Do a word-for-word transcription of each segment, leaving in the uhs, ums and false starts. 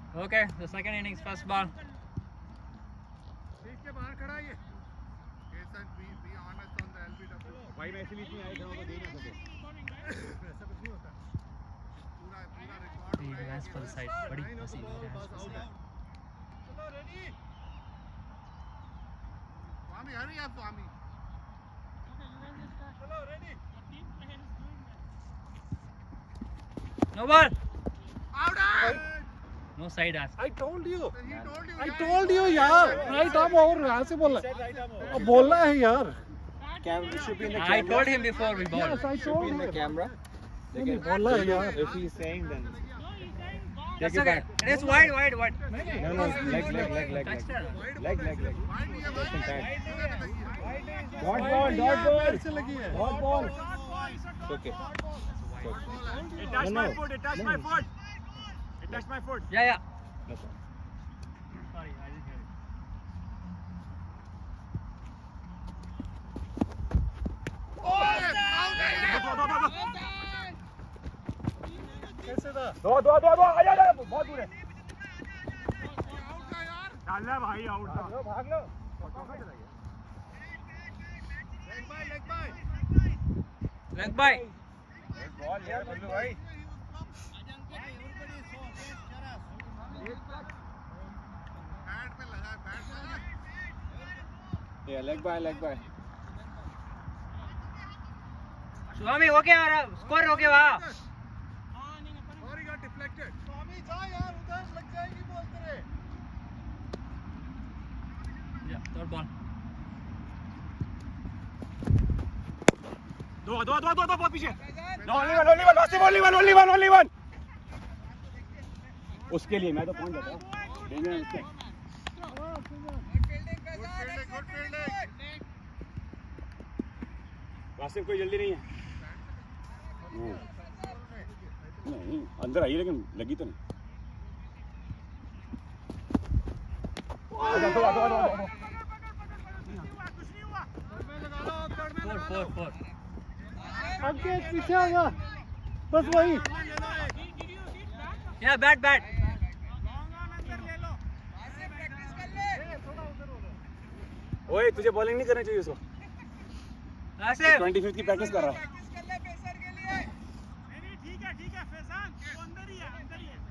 Okay, the second innings, first ball. के बाहर खड़ा है ये। Jason, be be honest on the L B W. भाई मैं इसलिए इतनी आई खड़ा हूँ तो दे ना सके। ऐसा कुछ नहीं होता। पूरा पूरा record The advance for the side. बड़ी हंसी है advance for the side. चलो रेडी। स्वामी हरी आप स्वामी। चलो ready. No ball. Out out. No side ass. I told you. He told you. I told you यार. Right arm over यहाँ से बोलना। अब बोलना है यार। Camera should be in the I camera. told him before we bowled. Yes, I Should told be in the him. camera. नहीं बोलना है यार. If he's saying then. That's okay. It is wide, wide, wide. No, no, leg, leg, leg, leg, Touched leg, it. leg, leg, leg. Wide नहीं है Just in time. भाई। Dot ball, dot ball. से लगी है. Dot ball. It's okay. It touched my foot. It touched my foot. It touched my foot. Yeah, yeah. No problem. Sorry, I didn't hear it. कैसे था? दो, दो, दो, दो. आजा, आजा. बहुत दूर है. डालना भाई आउट था. भाग लो, भाग लो. Leg by, leg by. Leg by. Ball यार बल्लू भाई. बैट पे लगा, बैट पे लगा। Yeah, leg by, leg by. Swami okay आ रहा स्कोर ओके वाह और he got deflected. स्वामी जा यार उधर लग जाएगी बॉल तेरे. yeah third ball दो दो दो दो दो बहुत पीछे. No, only one, only one. Wasim, only one, only one, only one. उसके लिए मैं तो पहुंच जाता हूँ. देंगे उसके. Good fielding, good fielding. Washim कोई जल्दी नहीं है. नहीं अंदर आई लेकिन लगी तो नहीं. आजा तो आजा आजा. four four four आगे पीछे आ जा. बस वही. yeah bat bat ओए तुझे बॉलिंग नहीं करनी चाहिए उसको. आसिफ ट्वेंटी फिफ्थ की प्रैक्टिस कर रहा है. ठीक है ठीक है फैजान वो अंदर ही है अंदर ही है.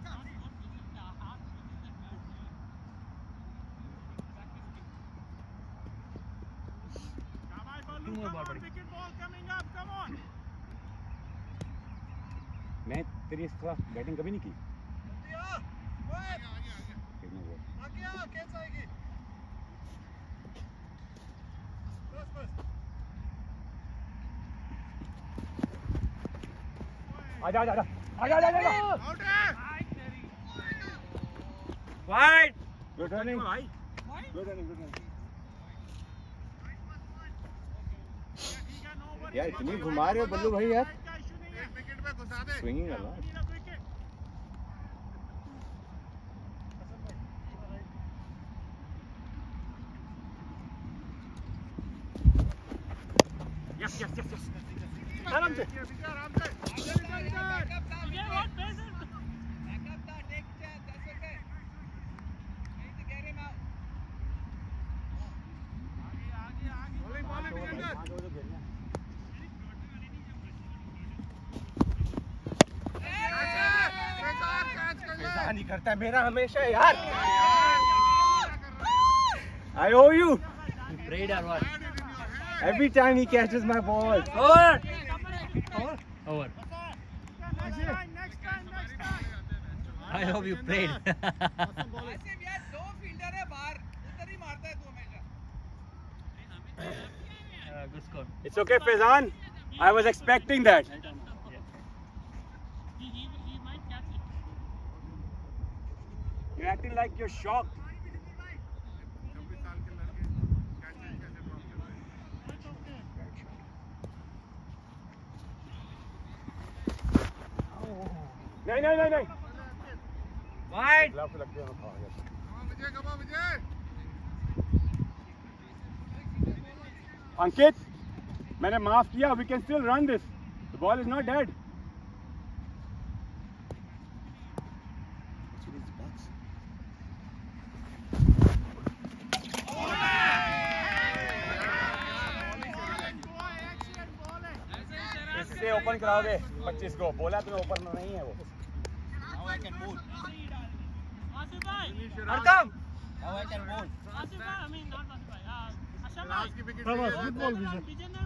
Two more ball, buddy. Wicket ball coming up, come on. मैं तेरी इस तरह बैटिंग कभी नहीं की. आजा आजा आजा आजा आजा आजा. Out है. wide गुड रनिंग भाई गुड रनिंग गुड रनिंग. यार इतनी घुमा रहे हो बल्लू भाई यार. एक विकेट पे घुसा दे. स्विंगिंग कर रहा है. Yes yes yes yes. आराम से. आराम से. Bowling, bowling together. ऐसा नहीं करता मेरा हमेशा यार. I owe you. you prayed or what Every time he catches my ball. over over over I hope you prayed uh, good score It's okay, Faizan. I was expecting that. You're acting like you're shocked. नहीं नहीं नहीं नहीं. wide glove लग गया. विजय come on विजय. अंकित मैंने माफ किया. We can still run this. The ball is not dead. Open कराओगे पच्चीस को बोला तुम्हें ओपन में नहीं है वो Arqam. Last की wicket Thomas, है। good ball, Vijay.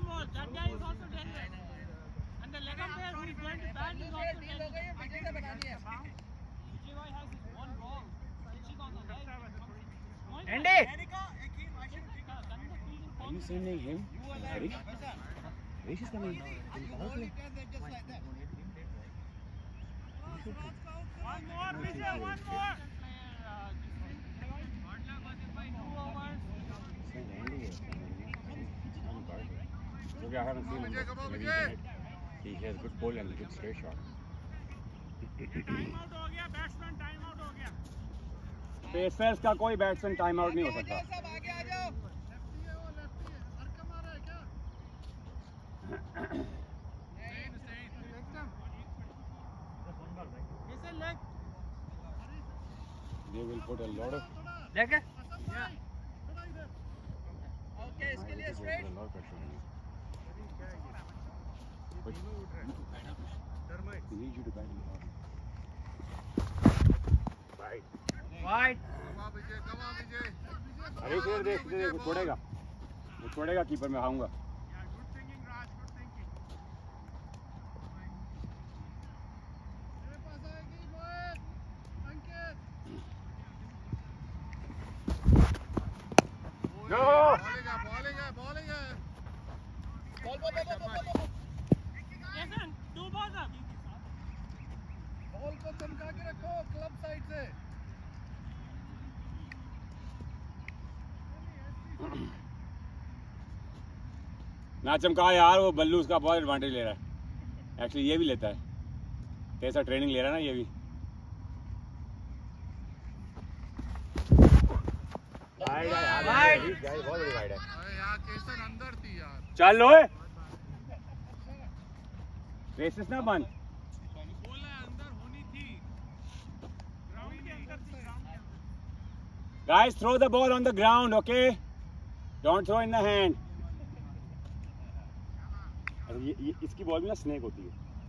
Andy. Are you sending him? Harish? Harish is coming. One more, Vijay, one more. Okay, I haven't seen him. Vijay, come on, Maybe Vijay. he has good pull and good straight shot. Time out हो गया, batsman time out हो गया। Pacers का कोई batsman time out नहीं हो सकता। सब आगे आ जाओ। लेफ्टी है वो, लेफ्टी है। अरकम आ रहा है क्या? नहीं, नहीं। एकदम। कैसे leg? They will put a lot of. देखे? थोड़ा इधर। ओके, इसके लिए They will straight। put a lot of pressure on you. But Termite। we need you to bat him hard. Right. Wide. कमा विजय, कमा विजय। अरे इधर देख, इधर देख, वो छोड़ेगा। वो छोड़ेगा कीपर में आऊंगा। Yeah, good thinking, Raj, good thinking। मेरे पास आएगी मोहित, अंकित। Go! बॉलिंग है, बॉलिंग है, बॉलिंग है। Ball, ball, ball, ball, ball. Ball को चमका के रखो क्लब साइड से। ना चमका यार, वो बल्लू उसका बहुत एडवांटेज ले रहा है। एक्चुअली ये भी लेता है, कैसा ट्रेनिंग ले रहा है ना ये भी। वाइड है यार, वाइड। बहुत बड़ी वाइड है। अरे यार केसन अंदर थी यार। चल लो है रेसेस ना बंद। बोला अंदर होनी थी। ग्राउंड के अंदर थी, ग्राउंड के अंदर। Guys throw the ball on the ground, okay, don't throw in the hand. अरे ये, ये इसकी बॉल में ना स्नेक होती है।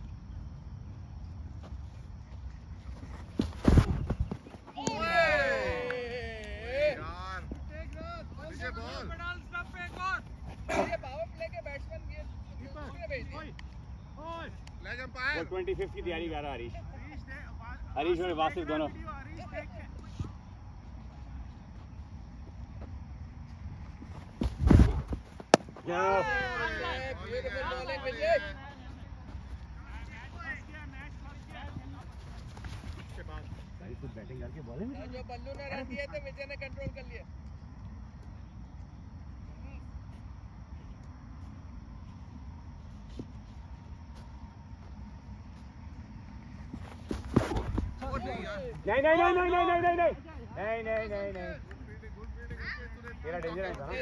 यार विजय बॉल ये पावर प्ले के बैट्समैन ये दूसरे भेज दिए लेग एम्पायर वो पच्चीस की तैयारी कर रहा है हरीश। हरीश और वासिफ दोनों। ब्यूटीफुल बॉलिंग विजय बैटिंग करके बॉलिंग जो बल्लू ने रन दिए थे विजय ने कंट्रोल कर लिया। नहीं नहीं नहीं नहीं नहीं नहीं नहीं नहीं नहीं नहीं नहीं नहीं तेरा डेंजर है ना।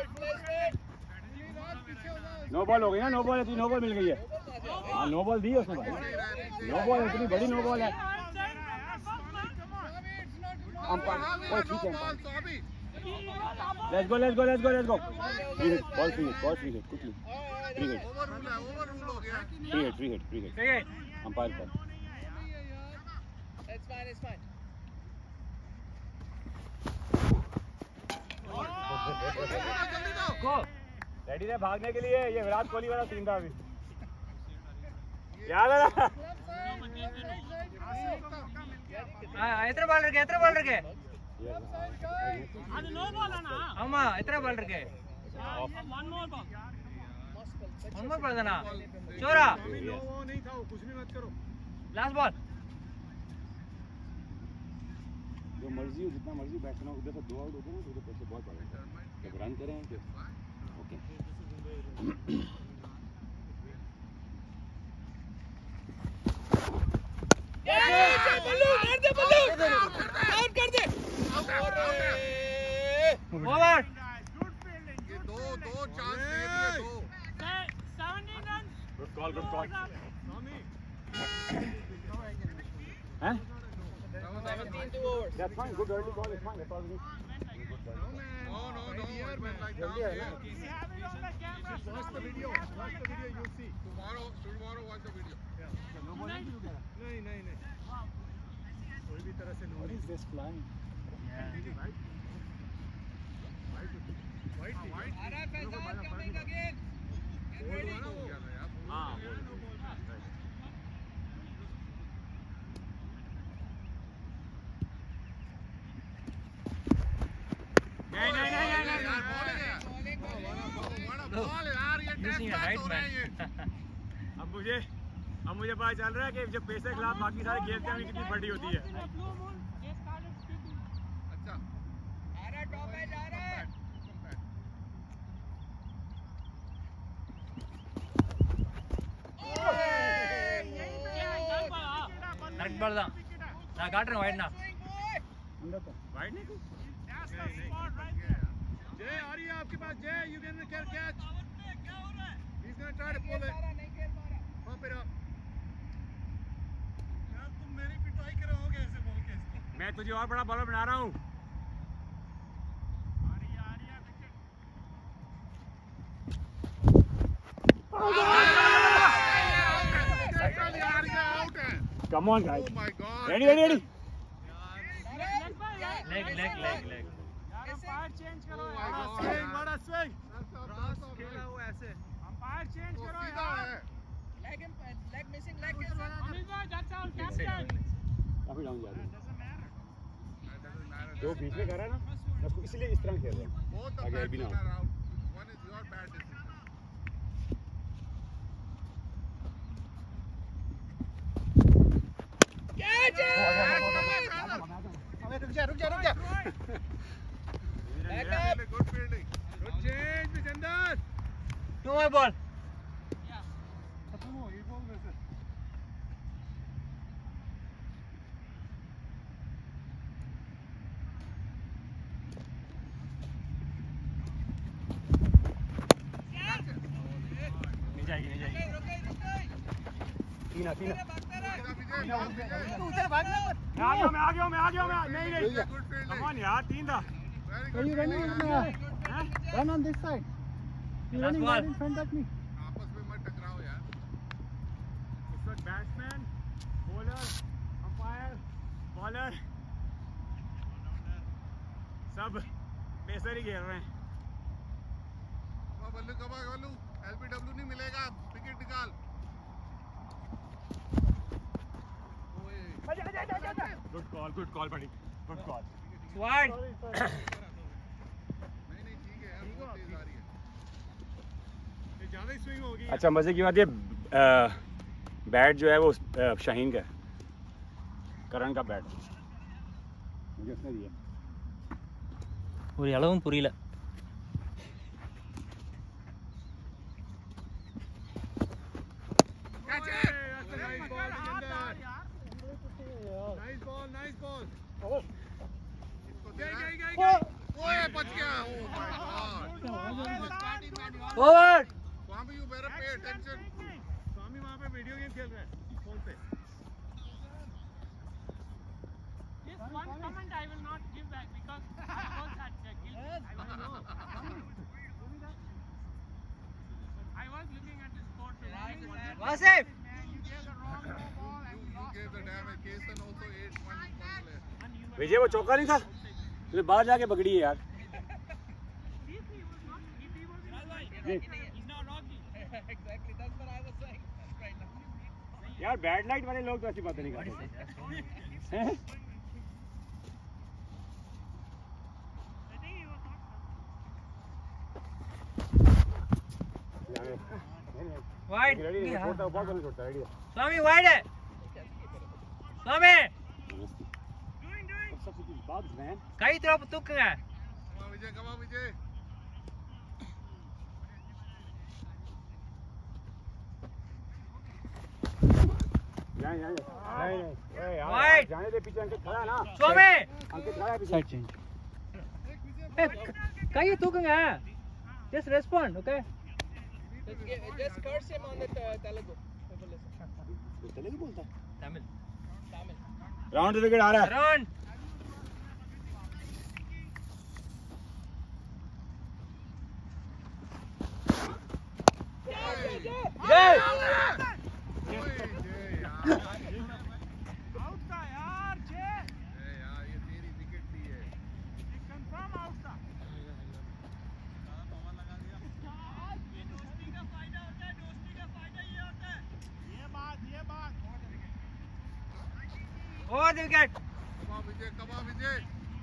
नो बॉल हो गई ना, नो बॉल है, नो बॉल मिल गई है। हाँ नो बॉल दी है उसने भाई, नो बॉल इतनी बड़ी नो बॉल है। ओए ठीक है, let's go let's go let's go let's go. Free hit, ball free hit, ball free hit, quickly free hit, over rule है, ओवर रूल हो गया। Free hit, free hit, free hit, ठीक है. Umpire पर। It's fine, it's fine. Go. Ready है भागने के लिए। ये विराट कोहली वाला सीन था अभी, याद है ना? ಎತ್ತರ ಬಾಲ್ ಇರ್ಕೆ ಎತ್ತರ ಬಾಲ್ ಇರ್ಕೆ ಅದು ನೋ ಬಾಲ್ ಅಣ್ಣ ಅಮ್ಮ ಎತ್ತರ ಬಾಲ್ ಇರ್ಕೆ one more ball one more ball ದನಾ ಚೋರಾ वो नहीं था, कुछ भी मत करो। लास्ट बॉल जो मर्जी हो, जितना मर्जी बैठना, उधर से दो आउट होते हैं ना तो उधर पैसे बहुत बढ़ेगा। जब रन करें तो ओके। बल्लू मार दे, बल्लू आउट कर दे। ओवर ये दो दो चांस दे दिए, दो seventeen runs. Good call, good call. Swami हैं? seventeen to overs. That's fine, good early call, it's fine, that's all we need. No, no, no, जल्दी है ना We have it on the camera. Watch the video. Watch the video. You'll see. Tomorrow, tomorrow, watch the video. नहीं नहीं नहीं. कोई भी तरह से लो. What is this flying? White. White. coming again. हाँ नहीं नहीं नहीं नहीं Using a right man. अब मुझे अब मुझे पता चल रहा है कि जब पेस के खिलाफ बाकी सारे खेलते हैं कितनी बड़ी होती है. In the blue moon, they started speaking. अच्छा. आ रहा टॉप पे जा रहा है. கரெக்ட் பால் தான். நான் காட்டுறேன் வைட்னா. वाइड नहीं कुछ. That's the spot right there. Jay, आ रही है आपके पास. Jay, you can catch. He's gonna try to pull it. Pump it up. यार तुम मेरी पिटाई कर रहे हो कैसे बोल के इसको? मैं तुझे और बड़ा बॉलर बना रहा हूँ. आ रही है, आ रही है wicket. Come on guys. Oh my God. Ready ready ready. Leg by leg. Leg leg leg leg. यार अंपायर चेंज करो Oh my यार. God. Swing, बड़ा swing. खेला हुआ ऐसे. अंपायर चेंज वो करो सीधा यार. है. Leg leg missing leg Amit भाई, that's our captain. काफी डाउन जा रही है. Doesn't matter. That doesn't matter. जो बीच में कर रहा है ना मैं उसको इसलिए इस तरह खेल रहा हूँ. Both the आगे भी ना batsmen are out. One is your bad decision. रुक जा रुक जा रुक जा. Fielding, good fielding. Good change, Vijender. To my ball. खत्म हो ये बॉल में से. नहीं जाएगी नहीं जाएगी. तीन तीन. उधर भागना मत. मैं आ गया मैं आ गया मैं आ गया मैं नहीं नहीं. Good fielding. Come on यार तीन था. Very Are good you running fielding. in there? Run on this side. You're Last running ball. right in front of me. आपस में मत टकराओ यार. इस वक्त बैट्समैन, बॉलर, अंपायर, बॉलर सब पेसर ही खेल रहे हैं. कमा बल्लू कमा बल्लू. एलबीडब्ल्यू नहीं मिलेगा. विकेट निकाल. गुड कॉल गुड कॉल बड़ी गुड कॉल. वाइड. नहीं नहीं ठीक है यार. बहुत तेज आ रही है. ये ज्यादा ही स्विंग हो गई. अच्छा मजे की बात ये बैट जो है वो अ, शाहीन का है. करण का बैट मुझे उसने दिया. ஒரு அளவும் புரியல. Catch it. That's a nice ball, Vijender. Nice ball, nice ball. इसको गई गई गई गई. ओए बच गया. Oh my God. Over. Swami, you better pay attention. Swami वहाँ पे वीडियो गेम खेल रहा है फोन पे. This one comment I will not give back because I was at the guilt. I was, I was looking at the score. So Wasif. you gave the wrong no ball and You, you gave the damage. Kasan also ate one one player. and you were. विजय वो चौका नहीं था. तूने बाहर जाके पकड़ी है यार. If he was not, if he was in the right, he's not Rocky. Exactly, that's what I was saying. Right now. यार बैड लाइट वाले लोग तो ऐसी बातें नहीं करते हैं. I think he was not. Wide. Ready है छोड़ता बहुत बड़ा छोड़ता रेडी है. स्वामी वाइड है. स्वामी Doing, doing. सब कुछ बात मैन. कई तरफ तुक्का. Come on, Vijay. Come on, Vijay. यहाँ यहाँ नहीं नहीं. ए यार Wide. जाने दे पीछे अंकित खड़ा है ना. स्वामी. अंकित खड़ा है पीछे. Side change. कई तुक्का. Just respond, okay? Just curse him on the Telugu. Telugu बोलता है. Tamil. Tamil. राउंड विकेट आ रहा है. Run. आउट था यार छे ए यार ये तेरी विकेट थी है कंफर्म आउट था ज्यादा पावर लगा दिया ये दोस्ती का फायदा होता है दोस्ती का फायदा ये होता है ये बात ये बात और wicket come on Vijay come on Vijay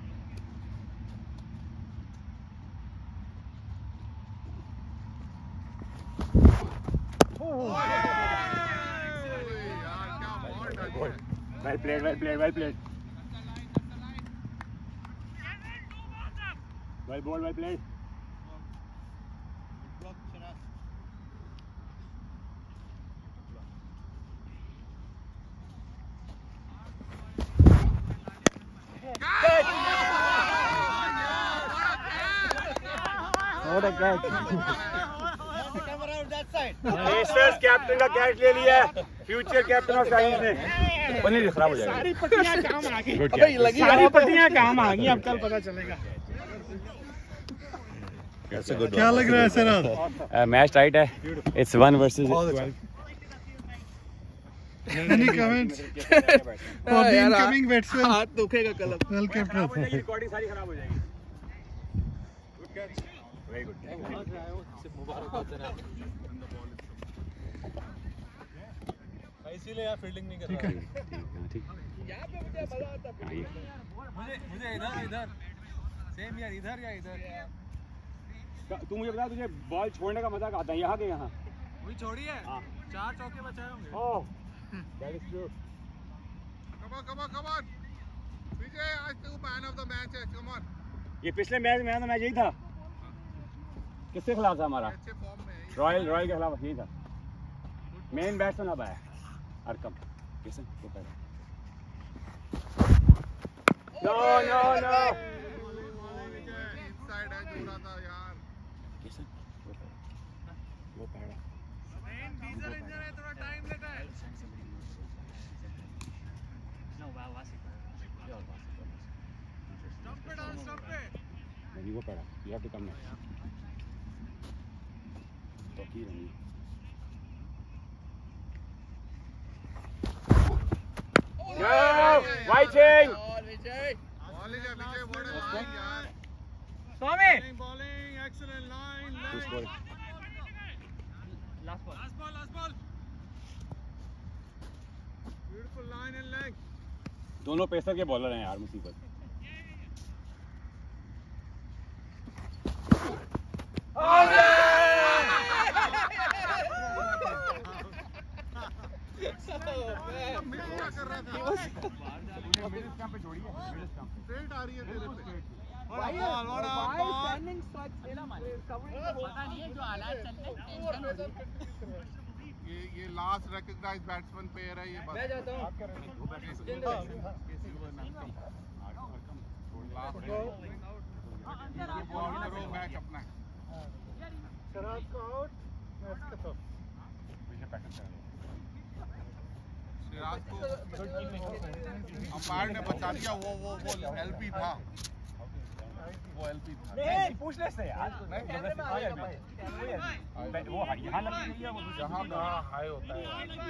Well played, well played, well played. Well bowled, well played. What a catch. Pacers captain का कैच ले लिया है फ्यूचर कैप्टन ऑफ शाहीन ने पनीर खराब हो जाएगा सारी पट्टियां काम आ गई गुड कैच सारी पट्टियां काम आ गई अब कल पता चलेगा क्या लग रहा है सर आज? मैच टाइट है it's one versus twelve Any comments for the incoming batsman? हाथ दुखेगा कल अब। Well kept. रिकॉर्डिंग सारी खराब हो जाएगी good catch very good Mubarak इसीलिए यहाँ फील्डिंग नहीं कर रहा है। ठीक यहाँ पे मुझे मजा आता है। मुझे मुझे इधर इधर सेम यार इधर या इधर तू मुझे बता तुझे बॉल छोड़ने का मजा आता है यहाँ के यहाँ वही छोड़ी है चार चौके बचाए होंगे oh that is true come on come on come on Vijay आज तू मैन ऑफ द मैच है कम ऑन ये पिछले मैच में तो मैच यही था किसके खिलाफ था हमारा अच्छे फॉर्म में है रॉयल रॉयल के खिलाफ यही था मेन बैट्समैन अब आया अरकम किसन वो पहले नो नो नो इनसाइड है जोड़ा था यार किसन वो पहले वो पहले डीजल इंजन है थोड़ा टाइम लेता है नो वाह वासी स्टंप पे डाउन स्टंप पे नहीं वो पहला you have to come next तो की रही No! Waiting! Ball Vijay Vijay what a line यार Swami bowling bowling excellent line Who scored? Last ball last ball last ball beautiful line and leg दोनों पेसर के बॉलर हैं यार मुसीबत क्या कर रहा था मिडिल स्टंप पे जोड़ी है मिडिल स्टंप पे स्ट्रेट आ रही है तेरे पे what a ball what a ball standing strike लेना माने पता नहीं है जो हालात चल रहे टेंशन हो रही ये ये लास्ट रिकॉग्नाइज्ड बैट्समैन पेयर है ये बात मैं जाता हूं बॉल करो मैच अपना शराब का आउट मैच खत्म विजय प्रैक्टिस कर सिराज को अंपायर ने बचा दिया वो वो वो एलपी था वो एलपी था नहीं पूछ ले से यार वो यहाँ लग रही है वो जहाँ कहाँ हाई होता है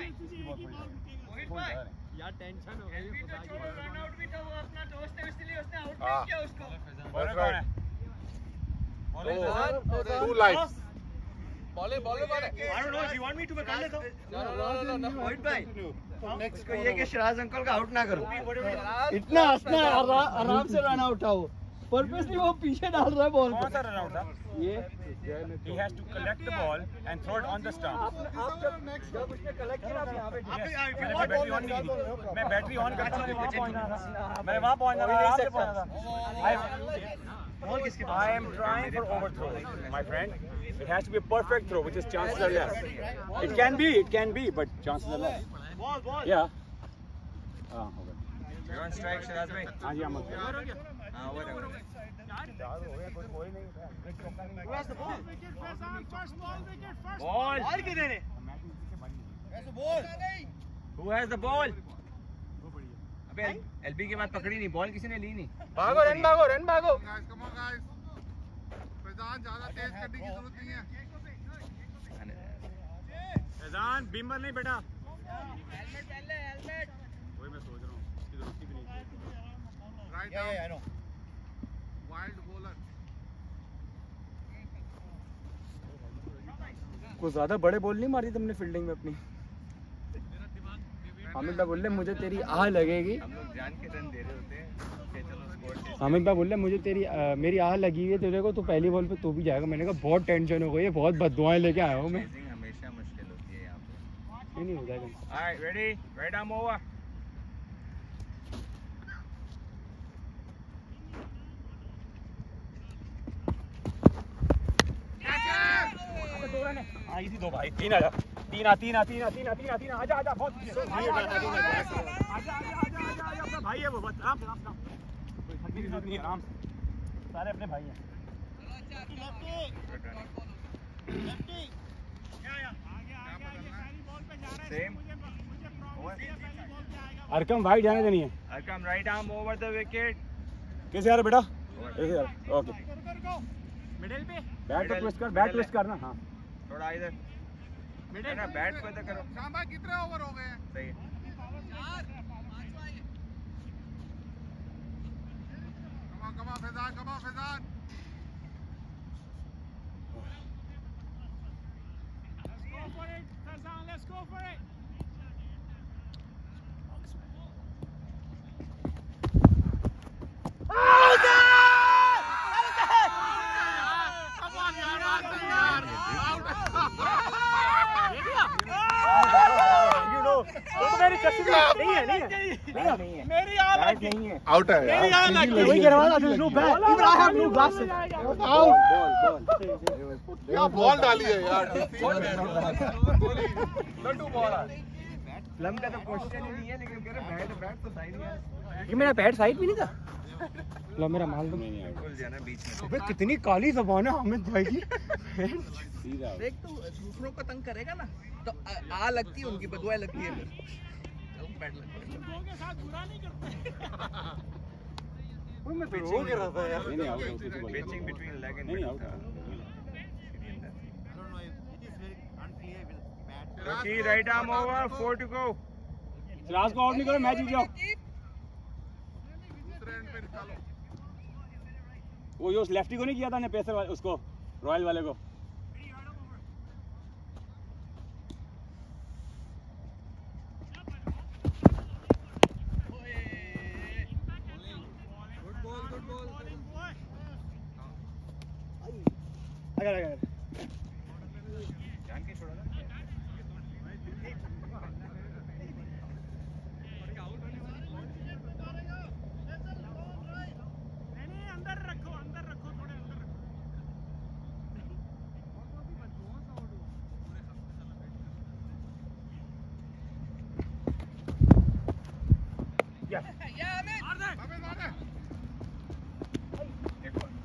यार टेंशन हो गई खुदा की रन आउट भी था वो अपना दोस्त है इसलिए उसने आउट हाँ। नहीं किया उसको बॉलर कौन है टू लाइफ बॉले बॉले बॉले I don't know if you want me to मैं कर लेता हूँ no no no no Mohit भाई नेक्स्ट इसको ये कि शिराज अंकल का आउट ना करो इतना हंसना है आराम से रन आउट आओ पर्पसली वो पीछे डाल रहा है बॉल कौन सा रन आउट था ये he has to collect the ball and throw it on the stump आप आप जब नेक्स्ट जब उसने कलेक्ट किया आप यहां पे मैंने बैटरी ऑन नहीं की मैं बैटरी ऑन करता हूं वहां पहुंचना था मैं वहां पहुंचना था आराम से पहुंचना था बॉल किसके I am trying for overthrow my friend it has to be a perfect throw which is chances are less it can be it can be but chances are less ball ball yeah हां हो गया you're on strike Siraj भाई हां जी हम हां वो रहा Who has the ball? Wicket first on, first ball, wicket first. Ball Ball किधर है? ऐसे ball Who has the ball? अबे एलबी के बाद पकड़ी नहीं बॉल किसी ने ली नहीं भागो रन भागो रन भागो guys come on guys Faizan ज्यादा तेज करने की जरूरत नहीं है फैजान बिम्बर नहीं बेटा हेलमेट पहन ले Right Yeah, arm. yeah, I know. Wild bowler. कुछ ज्यादा बड़े बॉल नहीं मारी तुमने फील्डिंग में अपनी। हामिद भाई बोल रहे मुझे तेरी आह लगेगी। हम लोग जान के रन दे रहे होते हैं कि चलो स्कोर से। हामिद भाई बोल रहे मुझे तेरी आ, मेरी आह लगी हुई है तेरे को, तो पहली बॉल पे तू भी जाएगा। मैंने कहा बहुत टेंशन हो गई है, बहुत बददुआएं लेके आया हूँ मैं। Chasing हमेशा मुश्किल होती है यहाँ पे। नहीं नहीं हो जाएगा। Alright, ready? Right arm over. हाँ इसी दो भाई, तीन आजा, तीन आ तीन आ तीन आ तीन आ तीन आ तीन आजा आजा बहुत आजा आजा आजा आजा आजा अपना भाई है वो, बस आराम से आराम से, कोई थकी की जरूरत नहीं है, आराम से, सारे अपने भाई हैं। Same. अरकम वाइड जाने देनी है। Arqam, right arm over the wicket. कैसे यार बेटा? कैसे यार? ओके। मिडिल पे बैट को ट्विस्ट कर, बैट ट्विस्ट करना। हाँ थोड़ा इधर। है ना, बैट को इधर करो। श्याम भाई कितने ओवर हो गए हैं? सही है। Come on, come on, Faizan, come on, Faizan. Let's go for it, Farzan, let's go for it. Come on, यार, बात नहीं यार. यू नो वो तो मेरी चस्सी नहीं है, नहीं है, नहीं है, मेरी आह बैट लगी, नहीं है। आउट है मेरी आह लगी। वही कह रहा था, there's no bat. Even I have no glasses. Out. Ball ball क्या बॉल डाली है यार. लड्डू बॉल है। प्लम का तो क्वेश्चन ही नहीं है, लेकिन कह रहे बैट बैट तो साइड में है। ये मेरा बैट साइड भी नहीं था। लो मेरा माल दो। भूल जाना बीच में। अबे कितनी काली ज़बान है हामिद भाई की। देख तो दूसरों को तंग करेगा ना तो आ, आ लगती है उनकी बदुआ लगती है फिर चलो बैठ लगता है लोगों के साथ बुरा नहीं करते। मैं तो रो के रहा था यार। नहीं नहीं आउट आउट तो बोल। Pitching between leg and नहीं नहीं middle आउट। था। Okay, right arm over, four to go. Siraj को आउट नहीं करो, मैच जीत जाओ। दूसरे एंड पे निकालो. वो जो उस लेफ्टी को नहीं किया था ने पेसर वाले उसको, रॉयल वाले को। अगर अगर जान के छोड़ा ना। नहीं नहीं अंदर रखो, अंदर रखो, थोड़े अंदर रखो। या मार दे। अबे मार दे. एक और।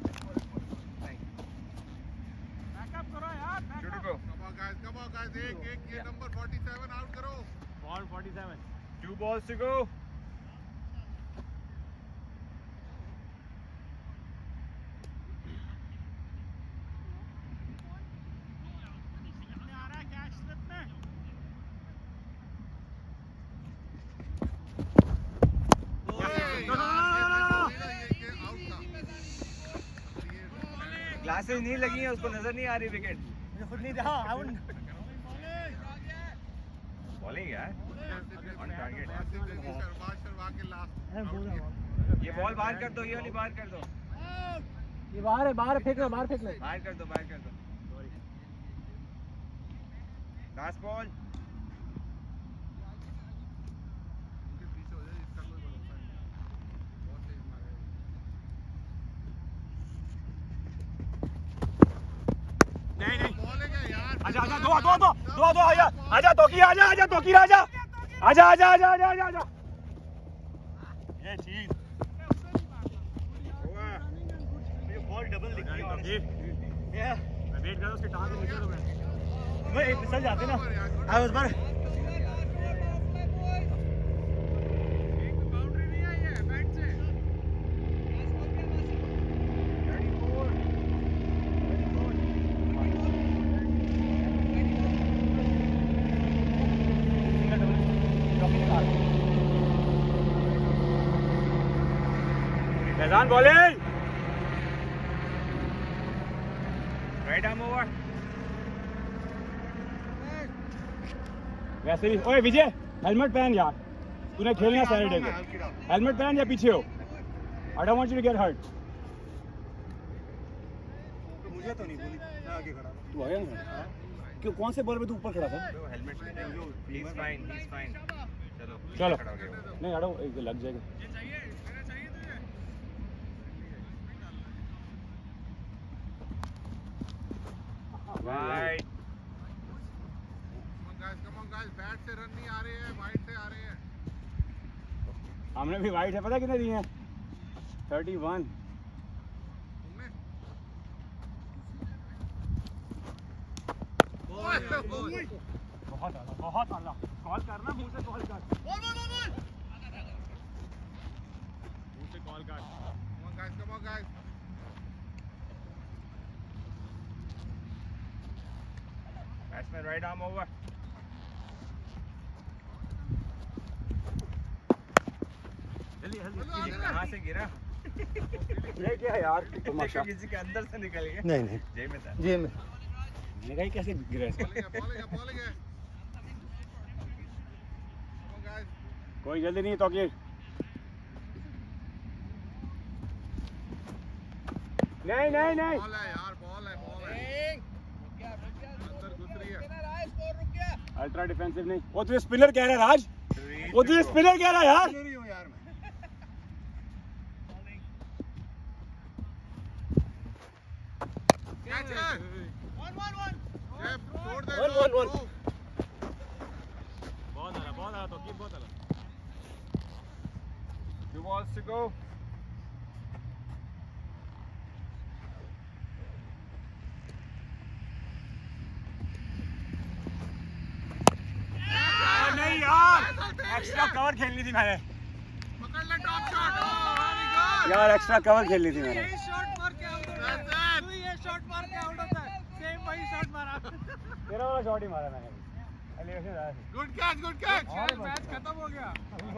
बैकअप करो यार, Two to backup. go. Come on guys, come on guys. एक एक ये नंबर forty-seven आउट करो. Ball forty-seven। Two balls to go. सामने आ रहा है कैच स्लिप में। ग्लासेस नहीं लगी हैं, उसको नजर नहीं आ रही विकेट। मुझे खुद नहीं देखा, आउट। बॉलिंग यार ऑन टारगेट। ये बॉल बाहर कर दो, ये वाली बाहर कर दो, ये बाहर है, बाहर फेंक लो, बाहर फेंक लो। बाहर कर दो, बाहर कर दो। Last ball. नहीं नहीं बॉल है क्या यार? आजा आजा दो दो दो दो दो आजा आजा तोकी आजा आजा तोकी आजा आजा आजा आजा आजा आजा आजा ये चीज ये बॉल डबल दिखती है ये मैं वेट कर रहा हूं उसके टांग पे निकल मैं मैं एक फिसल जाते ना आ उस पर बाउंड्री नहीं आई है बैट से. Faizan bowling. Right arm over. वैसे भी ओए विजय हेलमेट पहन यार, तूने खेलना सैटरडे को, हेलमेट पहन या पीछे हो। I don't want you to get hurt. मुझे तो नहीं बोली, मैं आगे खड़ा था। तू आया ना? क्यों, कौन से बॉल पे तू ऊपर खड़ा था? Helmet he is fine, he is fine. चलो चलो खड़ा हो गया। नहीं हटो, एक लग जाएगा। Wide. Come on guys, bat से रन नहीं आ रहे हैं, वाइड से आ रहे हैं। हमने भी वाइड है, पता कितने दिए हैं? Thirty one. तुमने? बहुत आला, बहुत आला। कॉल करना, मुंह से कॉल कर। मुंह से कॉल कर। Come on guys, come on guys. Batsman right arm over. जल्दी जल्दी। कहाँ से गिरा? ये क्या यार तमाशा? किसी के अंदर से निकल गया। नहीं नहीं जेब में था। जेब में। मैंने कहा ये कैसे गिरा इसका? Bowling है, bowling है, bowling है। Come on guys. कोई जल्दी नहीं तौकीर। नहीं नहीं नहीं। बॉल है यार, बॉल है, बॉल है। अंदर घुस रही है। अल्ट्रा डिफेंसिव नहीं। वो तुझे स्पिनर कह रहा है राज, वो तुझे स्पिनर कह रहा है यार। नहीं हूँ यार मैं। Catch है। One, one, one. जय, छोड़ दे। One, one, one. दो। बहुत आला, बहुत आला तौकीर, बहुत आला। Two balls to go. नहीं यार, एक्स्ट्रा कवर खेलनी थी मैंने पकड़ ले top shot. Oh, very good. यार, एक्स्ट्रा कवर खेलनी थी मैंने। शॉट मार के आउट होता है। तू ये शॉट मार के आउट होता है। सेम वही शॉट मारा। तेरा वाला शॉट ही मारा मैंने। एलिवेशन आया था। Good catch, good catch. Match खत्म हो गया।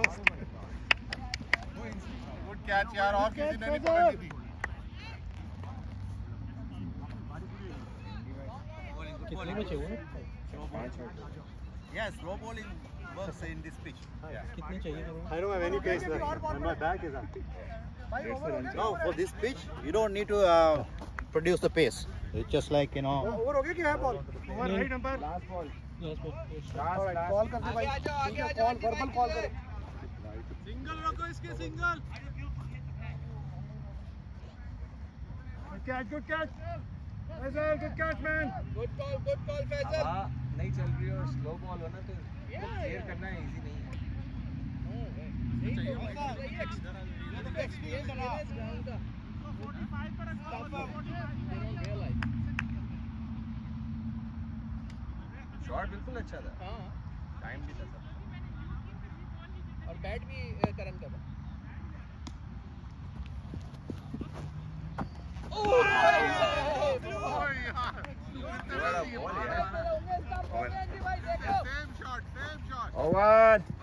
Good catch यार, और किसी ने नहीं पकड़ी थी। कितने बचे हुए? Yes, slow bowling works in this pitch. कितने चाहिए? I don't have any pace left. My back is up. No, for this pitch, you don't need to uh, produce the pace. It's just like, you know. Over हो गया क्या है ball? Over right number. Last ball. Call कर दे भाई। Call verbal call करो। Single रखो इसके, single. Catch, good catch. Faisal, good catch man. Good call, good call, Faisal. हवा नहीं चल रही और स्लो बॉल हो ना तो क्लियर करना इजी नहीं है। शॉट बिल्कुल अच्छा था। टाइम भी था सब। और बैट भी करन का था। Same shot, same shot. Over. On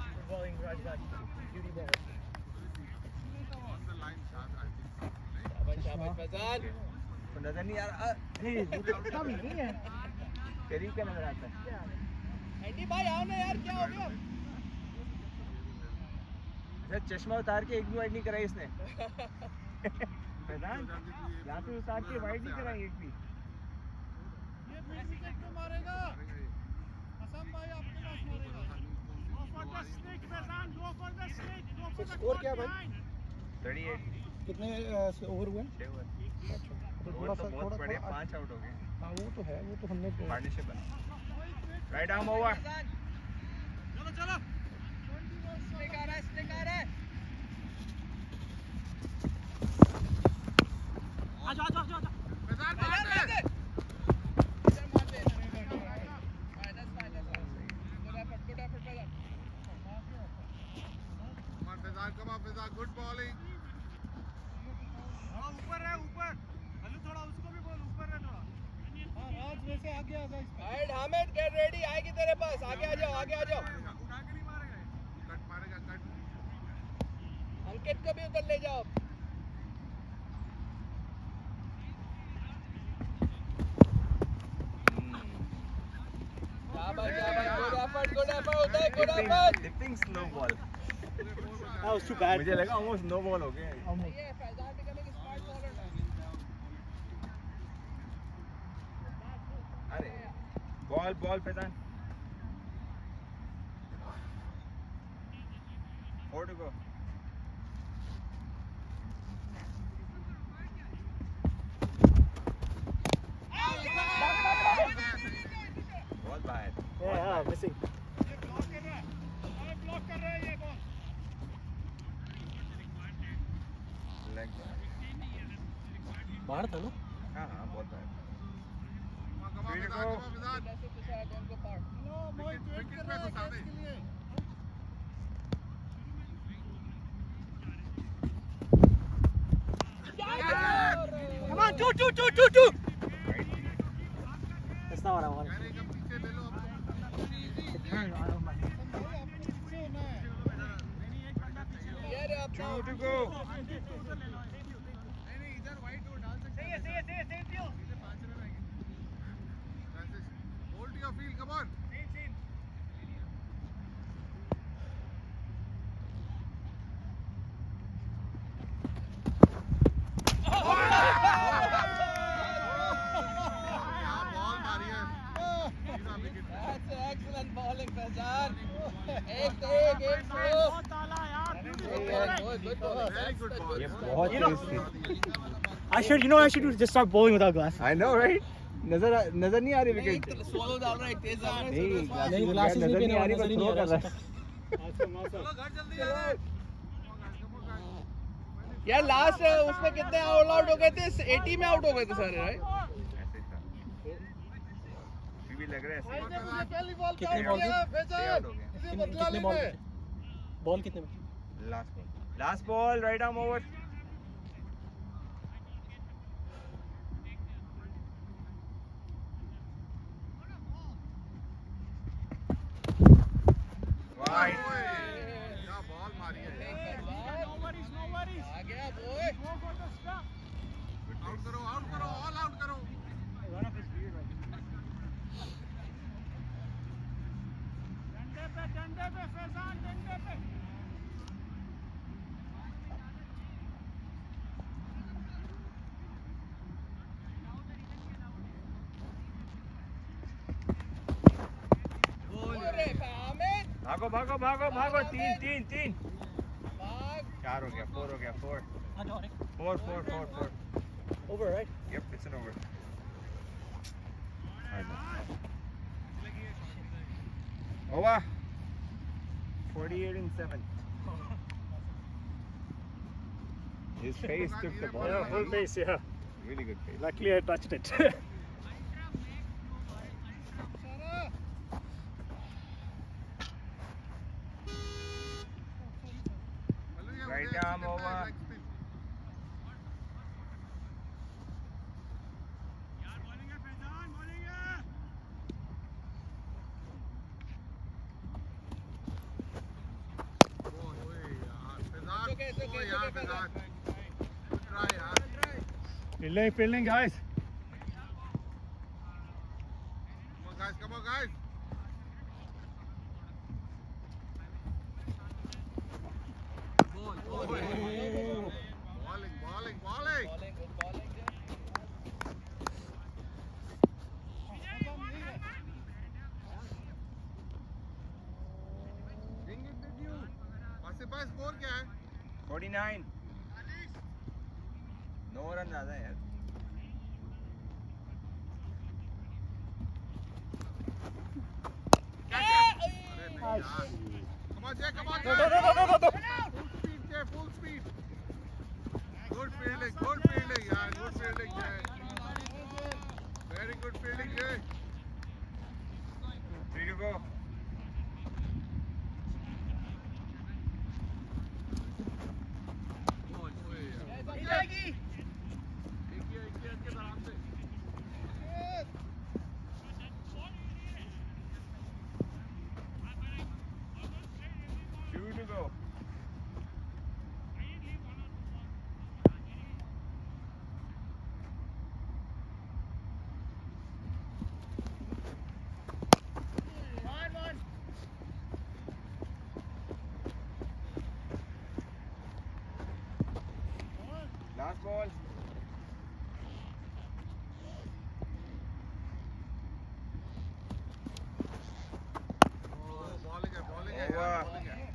the line shot, I think. शाबाश फैजान। तो नजर नहीं आ रहा। करीब का नजर आता है। एंडी भाई आओ ना यार, क्या हो गया? सर चश्मा उतार के एक भी वाइड नहीं कराई इसने। मैदान यहाँ पे उतार के वाइड नहीं कराई एक भी। ये मिड विकेट पे मारेगा। असम भाई आपके पास मारेगा। Go for the stick, फैजान, go for the stick, go for the score क्या है भाई? line. अड़तीस। कितने ओवर हुए? छह ओवर। तो ओवर थोड़ा तो सा बहुत थोड़ा बड़े, थोड़ा पांच आउट हो गए। हाँ वो तो है, वो तो हमने पार्टनरशिप है। Right arm over. चलो चलो। स्टिक आ रहा है, स्टिक आ रहा है। आजा आजा आजा आजा। Faisal, फैजान back मार है। दे। इधर मार दे। Fine, that's fine, that's fine. Good effort, good effort, Fैजान। Come on, Faisal, come on, Faisal, good bowling. हाँ ऊपर है ऊपर। हल्लू थोड़ा उसको भी बोल, ऊपर है थोड़ा। हाँ राज वैसे आगे आ जा इसमें। Right, हामिद, get ready, आएगी तेरे पास। आगे आ जाओ, आगे आ जाओ। उठा के नहीं मारेगा ये। Cut मारेगा, cut. अंकित को भी उधर ले जाओ। Dipping slow ball. That was too bad. मुझे लगा almost no ball हो गया. अरे ball ball Faizan. Four to go. Ball बाहर. Yeah, yeah, missing. Leg बाहर. बाहर था ना? हाँ हाँ बहुत बाहर. Come on, Three to come go. on, wicket पे घुसा दे. Come on, two, two, two, two, two. That's not what I wanted. अरे कब पीछे ले लो अब. Two to go. नहीं नहीं इधर वाइड वो डाल सकते हैं. सही है सही है सही है सही है. पांच रन आएंगे. Hold to your field, come on. क्या बॉल मारी है. सीधा विकेट. excellent bowling, Fazan. एक एक एक दो. Good, good ball. Very good ball. ये बहुत You know- तेज थी. I should, you know, I should do just start bowling without glass. I know right? नजर नजर नहीं आ रही नहीं, विकेट. सोलो डाल रहा है, तेज डाल रहा है. नहीं सोलो डाल- नहीं, glasses नजर नहीं नहीं आ रही पहने, पर नजर थ्रो नहीं कर आ रहा है. चलो घर जल्दी यार. यार लास्ट उसमें कितने ऑल आउट हो गए थे? अस्सी में आउट हो गए थे सारे, राइट? ऐसे था. भी लग रहा है ऐसे. पहली बॉल पे कितने आउट बॉल किया छह फैजान. आउट हो गए. इसे कितने बदला कितने बॉल लेंगे. बॉल कितने में? Last ball. Last ball right arm over. Wide. क्या बॉल मारी है. आ गया boy. आउट करो आउट करो ऑल आउट करो. अरे हामिद, भागो भागो भागो भागो. तीन तीन तीन. भाग. चार हो गया. फोर हो गया. Four four four four four. Over, right? Yep, it's an over. Over. forty-eight and seven. His face took the ball. Yeah, man. full face, yeah. Really good face. Luckily, I touched it. Right arm over. okay, it's okay, it's यार okay, Faizan. Good try यार. Fielding, fielding, guys. Come on guys, come on guys. Ball, Oh, ball. Bowling, bowling, bowling. Bowling, good bowling. Asif भाई score क्या है? forty-nine. नौ run ज्यादा है यार. अरे नहीं यार. Come on Jay, come on Go, Jay. go, go, go, go, go. Full speed Jay, full speed. Good fielding, good fielding यार, good fielding Jay. Very good fielding Jay. Three to go. Two to go. ball. Bowling है bowling है Over. Bowling है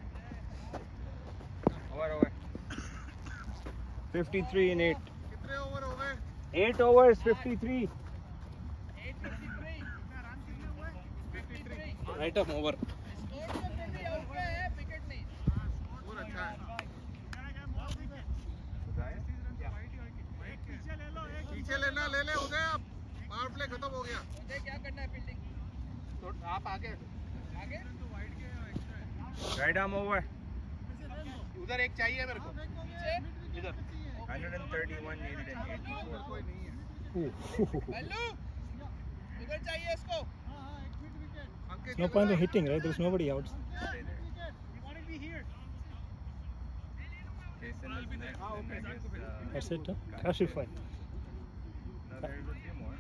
Over, over. fifty-three in eight. कितने over हो गए Eight overs, fifty-three. Right off over score अच्छा है पीछे लेना ले ले उदय अब पावर प्ले खत्म हो गया क्या करना है फील्डिंग तो आप आगे आगे Right arm over. उधर एक चाहिए मेरे को इधर one thirty-one needed and eighty-four. कोई नहीं है बल्लू उधर चाहिए इसको Ankit no point in hitting right there is nobody out Stay there. Jason is next. Ah, okay. and I guess, uh, that's it Kashif fine no, there is a few more.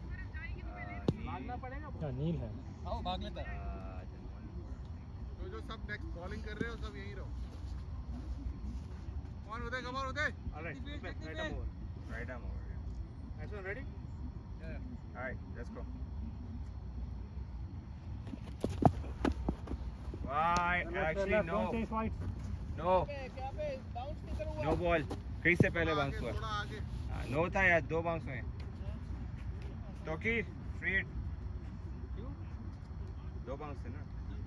Uh, Neil, हां नील है आओ भाग लेता uh, then one more. तो जो सब next bowling कर रहे हो सब यहीं रहो कौन उदय कमर उदय Right arm over. Nice one, ready? All right, let's go. Why? Actually, no. No. क्या पे बाउंस किधर हुआ No ball. कई से पहले थोड़ा बाउंस आगे, हुआ. थोड़ा आगे नो था यार, दो बाउंस हुए. Tauqeer, free hit. दो बाउंस थे ना.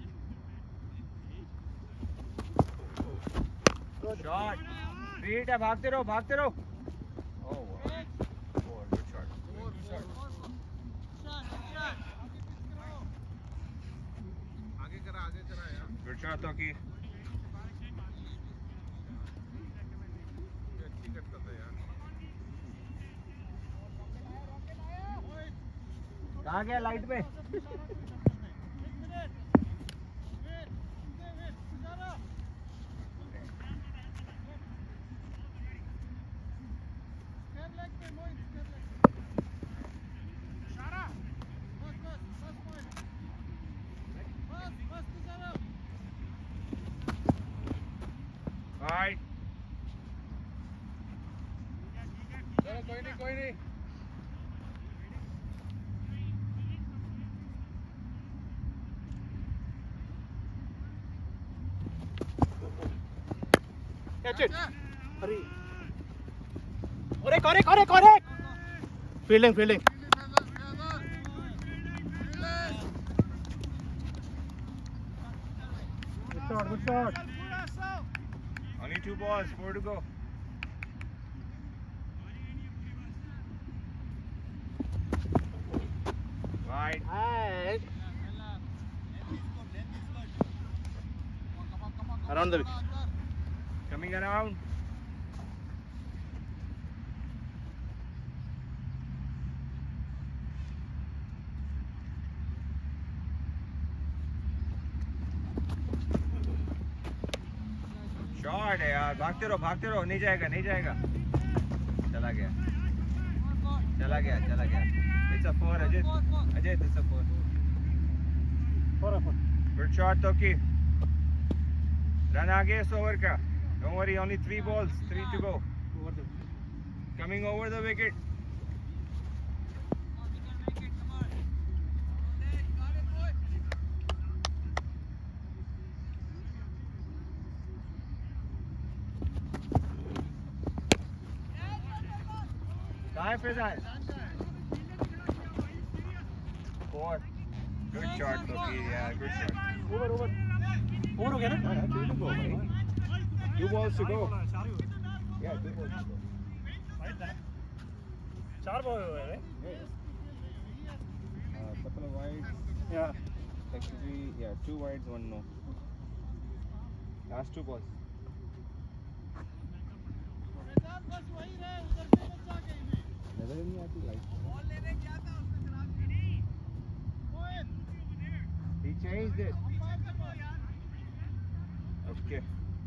शॉट. फ्री हिट है, भागते रहो, भागते रहो. Oh, wow. Four, good shot. Four four आगे करा आगे करा यार Good shot, तोकीर. ये अच्छी कट करता है यार कहाँ गया लाइट पे? Right. चलो कोई नहीं कोई नहीं कैच इट अरे correct correct correct correct fielding fielding good shot good shot Only two balls, four to go. Right. Around the Coming around. Shot है यार, भागते रहो भागते रहो, नहीं जाएगा नहीं जाएगा. चला गया चला गया चला गया. It's a four, Ajay Ajay it's a four. Good shot, Toki. Run आगे इस ओवर का. Don't worry, only three balls, three to go. Coming over the wicket. कहाँ है Faizan? Four. Good shot, Toki. Yeah, good shot. Over over four हो गया ना Two to go. Two balls to go. Yeah, two balls to go. चार ball हो गए Uh, couple of wides. या Actually, yeah, two wides, one no. Last two balls. नजर नहीं आती light. He changed it. Okay.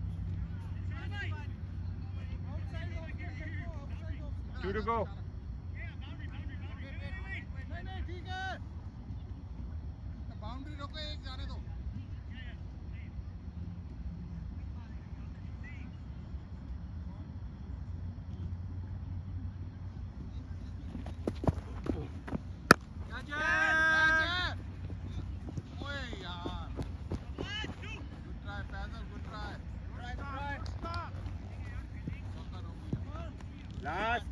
Two to go. Boundary रोको एक जाने दो Last.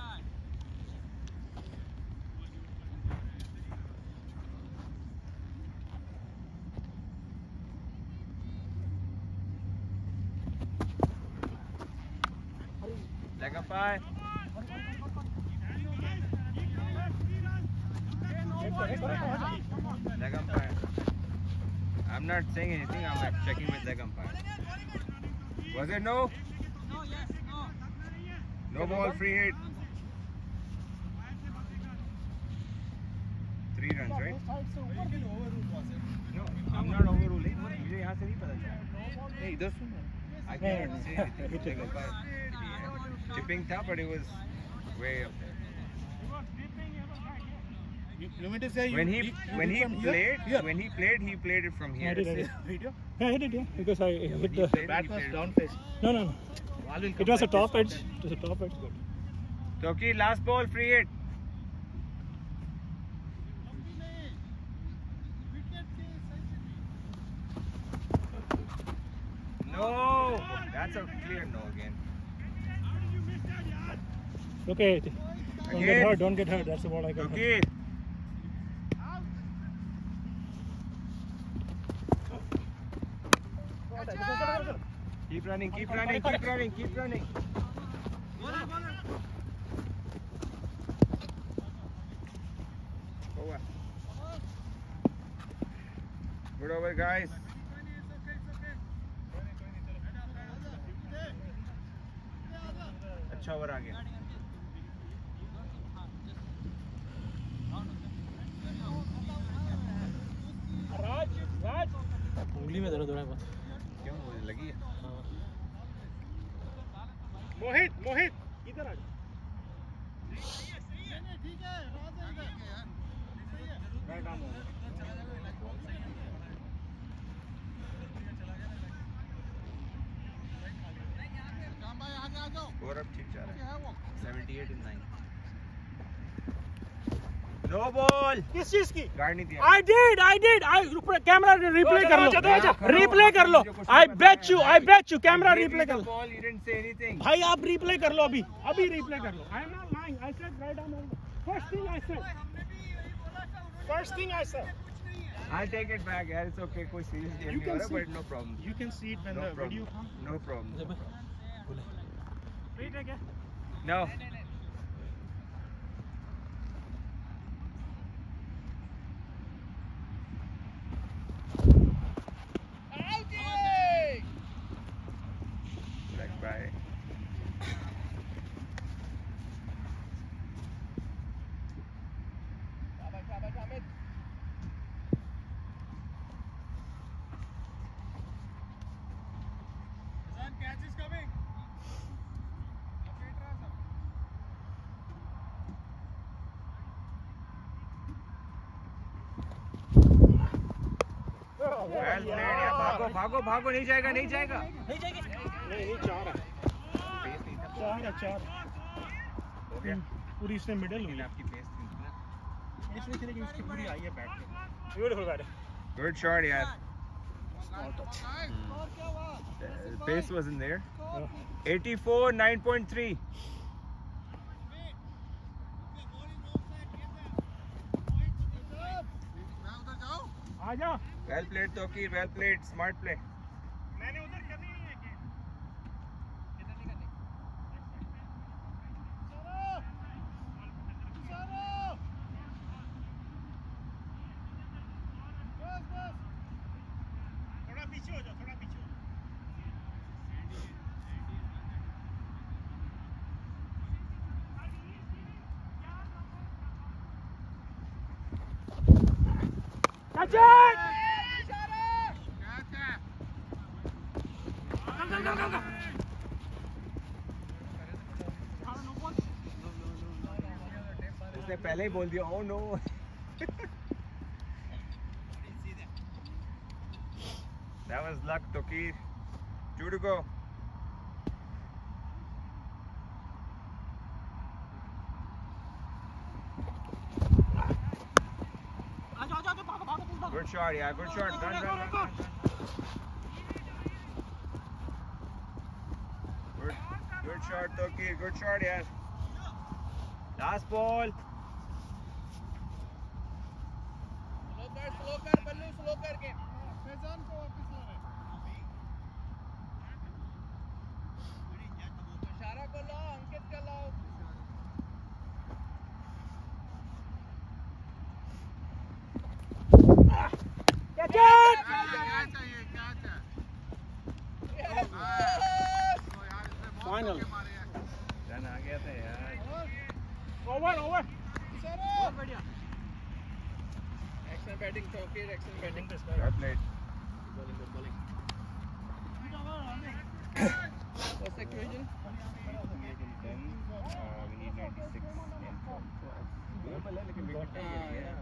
Leg umpire. Leg umpire. I'm not saying anything. I'm like checking with leg umpire. Was it no? No, yes, no. No ball, free hit. Three runs, right? No, I'm not overruling. मुझे यहाँ से नहीं पता चला. नहीं इधर सुन. I can't say anything. Leg umpire. Chipping था, but it was way up there. You mean to say you, When he you, you when did he from here? played, Here. when he played, he played it from here. I did, I did. Video? Yeah, I did, yeah. Because I Yeah, hit when he the. played, Bat he was played down it. face. No, no, no. Ball will It come was a back top this edge. way. It was a top edge. Good. So, okay, last ball, free hit. No, that's a clear no again. Okay. Don't Again. get hurt. Don't get hurt. That's the ball I got. Okay. Keep running, keep running, keep running, keep running. Over. Good over, guys. अच्छा over आ गया. उंगली में दर्द हो रहा है बहुत. क्यों मुझे लगी है? मोहित, मोहित, इधर आ. Score up ठीक जा रहा है. seventy-eight in nine. No ball. किस चीज की? गार्ड नहीं दिया. I did, I did. I camera replay कर लो. रिप्ले कर लो. I bet you, I bet you. Camera replay कर लो. Ball, you didn't say anything. भाई आप रिप्ले कर लो अभी. अभी रिप्ले कर लो. I am not lying. I said right arm only. First thing I said. First thing I said. I'll take it back, yaar. It's okay. कोई serious game You नहीं can हो रहा, see- but no problem. You can see it when No the problem. video comes. No problem. Right है क्या? No. Like bye. Catch is coming. Well played, यार. भागो, भागो, भागो. नहीं जाएगा, नहीं जाएगा. नहीं जाएगी. नहीं नहीं चार है. Pace नहीं था. चार है चार. हो गया. पूरी इसने मिडल हुई. लेकिन आपकी pace नहीं थी ना. इसमें से लेकिन उसकी पूरी आई है बैट पे. Beautiful bat. Good shot, यार. Small touch. The pace wasn't there. eighty-four, nine point three. आजा. Well played, Tokir. Well played. Smart play. मैंने उधर करनी नहीं है क्या? थोड़ा पीछे हो जाओ. थोड़ा पीछे हो जाओ. Catch it! उसने पहले ही बोल दिया. Oh no. That was luck, Tokir. Two to go. आजा आजा आजा भागो भागो भागो. Good shot, yeah. Good shot. Run, run, run, run. Good, good shot, Tokir. Good shot, yeah. Last ball. Slow कर, slow कर, बल्लू slow कर के. फैजान को वापस ला रहे. इशारा को लाओ, अंकित का लाओ. क्या चाहिए? क्या चाहिए? फाइनल रन आ गया था यार. ओवर ओवर बहुत बढ़िया. Excellent batting, Shawkir. Excellent batting. Well played. What's the equation? Then uh, we need ninety-six and twelve. Doable है लेकिन wicket नहीं गिर गया.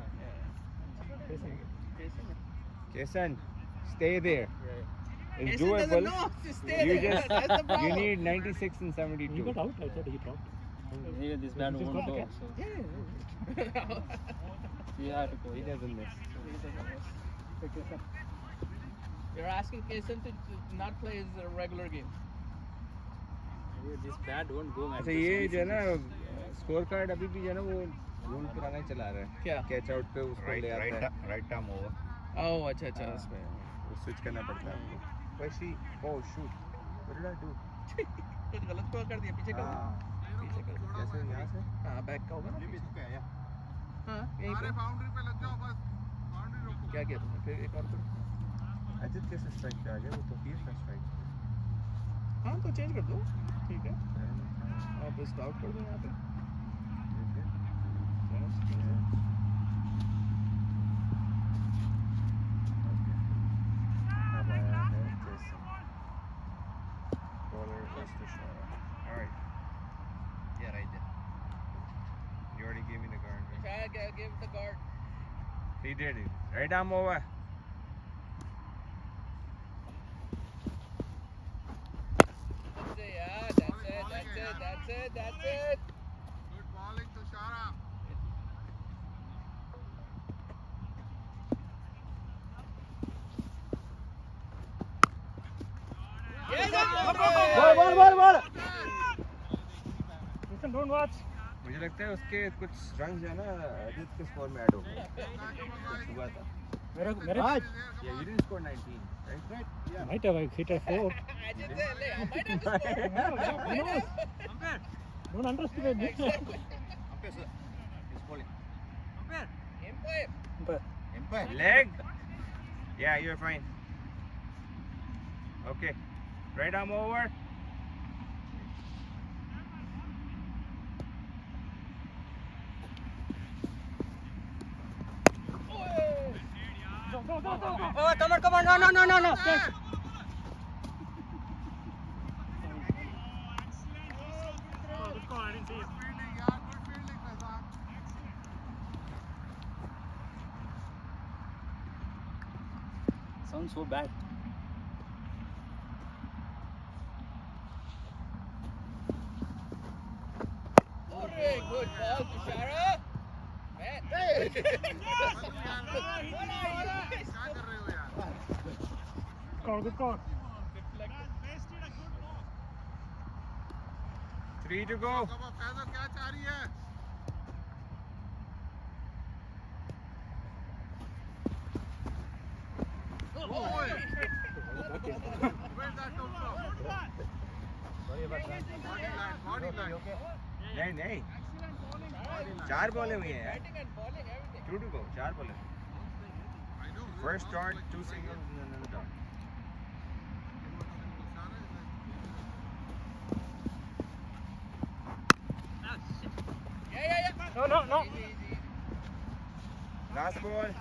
Jason, stay there. It's Jason doesn't doable. know to stay You there. just That's the you problem. need ninety-six and he seventy-two. got out I thought he dropped Yeah, this man He's won't got go. a So Yeah. he had to go. He doesn't miss. You're asking Kason to to not play his uh, regular game. Yeah, this bat won't go. Man. अच्छा ये जो है ना score card अभी भी जो है ना वो रूल पुराना ही चला रहा है. क्या? कैच आउट पे उसको ले आता है. Right arm over. Oh, अच्छा अच्छा इसमें. वो स्विच करना पड़ता है आपको. वैसी oh shoot. What did I do? कुछ गलत तो कर दिया, पीछे कर दिया. पीछे कर दिया. कैसे यहाँ से? हाँ, बैक का होगा ना. हाँ, यहीं अरे पे. बाउंड्री पे लग जाओ बस. बाउंड्री रोको. क्या किया तुमने? फिर एक और करो. अजित कैसे स्ट्राइक पे आ गया? वो तो तीस का स्ट्राइक. हाँ, तो चेंज कर दो. ठीक है. आप बस आउट कर दो यहाँ पे. अब आया है जैसन. Bowler is Tushara. All right. Yeah, right there. You already gave me the guard. Right? Try to give the guard. He did it. Right arm over. That's it, yeah. That's it. That's it. That's it. That's it. Good bowling to Shara. Yeah, that's it. ball ball ball ball listen don't watch मुझे लगता है उसके कुछ run जो है ना अजित के score में ऐड हो गए. हुआ था. मेरा मेरा Yeah, you didn't score nineteen, right? Right. Yeah. might have hit a four I just said, like, I might have scored. who knows don't underestimate me Exactly. Umpire sir. He's bowling. Empire. but Umpire. Leg. Yeah, you're fine. Okay. Right arm over. go go go go oh come on come on no no no no no stay. Good fielding, yaar. Good fielding, Fazan. Sounds so bad. Hooray, good ball, Tushara. Man. Hey. क्या कर रहे हो यार? score good score Three to go. कब अब फैजल क्या चाह रही है? ओए! Where's that come from? Body line, body line. नहीं नहीं. चार बॉलें हुई हैं यार. Batting and bowling, everything. Two to go. चार बॉलें. I know. First dot, two singles, and then another dot. Yeah, yeah, yeah. no no no Easy, easy. Last ball.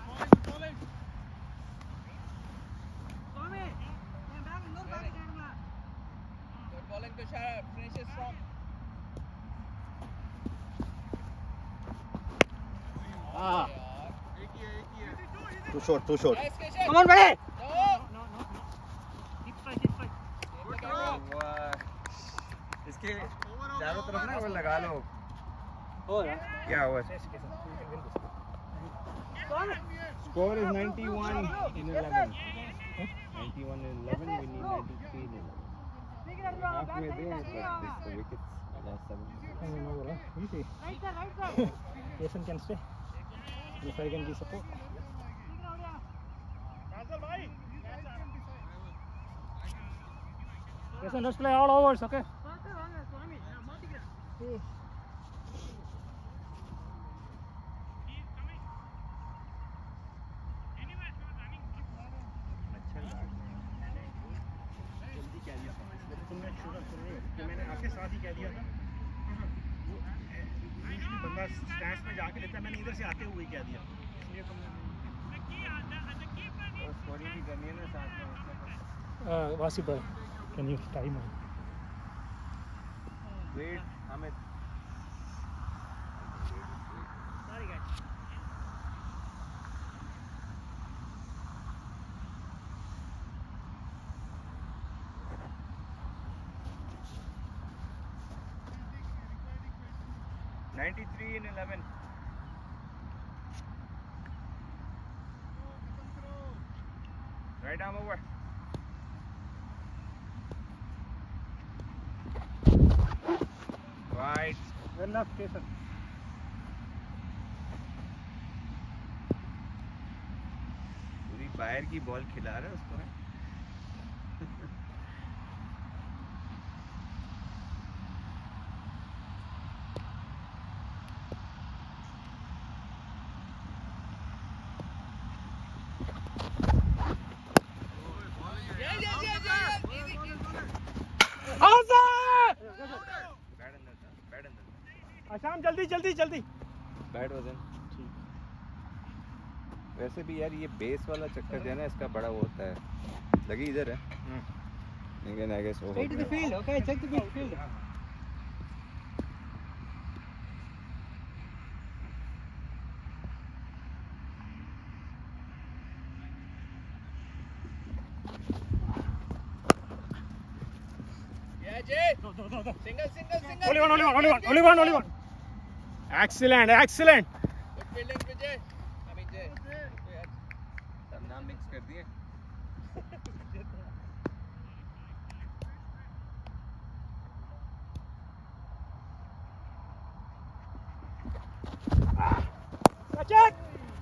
Good bowling, Tushara. Finishes strong. ah Yeah. एक ही है, एक ही है. Too short, too short. Nice, Kishan. come on buddy No. no no keep strike keep strike Keep the camera. वाह. इसके Over हो चारों गया, तरफ ना over. वो लगा लो. Oh, क्या हुआ? Score is ninety-one in eleven. ninety-one in eleven. We need ninety-three in eleven. Halfway there, but this, the wickets No, no, easy. Jason can stay. If I can be support. Jason, let's play all overs, okay? मैंने आपके साथ ही कह दिया था बंदा stand में जाके लेता है, मैंने इधर से आते हुए कह दिया, इसलिए तुमने स्कोरिंग भी करनी है ना साथ में। Uh, Wasif bhai, can you time on? Wait Amit sorry guys ninety-three in eleven. Right arm over. Right. Well enough, Jason. पूरी बाहर की बॉल खिला रहा है उसको। आशाम जल्दी जल्दी जल्दी। बैट वजन वैसे भी यार ये बेस वाला चक्कर जो है ना इसका बड़ा वो होता है, लगी इधर है लेकिन आई गेस वो Straight to the field, okay? Check the field. Yeah, Jay. Single, single, single. Only one, only one, only one, only one, only one. Excellent, excellent. Good fielding, Vijay. I mean, Jay. सब नाम mix कर दिए। Catch it.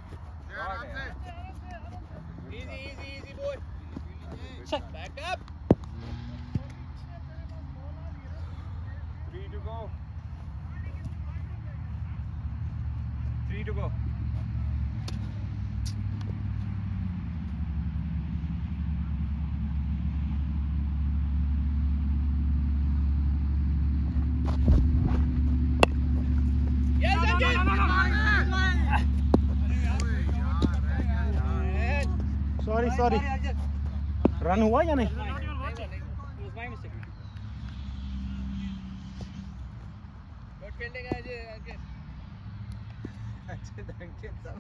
Easy, easy, easy, boy. Back up. Three to go. Three to go. Yes, Ajay. Sorry, sorry. Run हुआ या नहीं? Good fielding, Ajay. Okay. अच्छे धंके सब।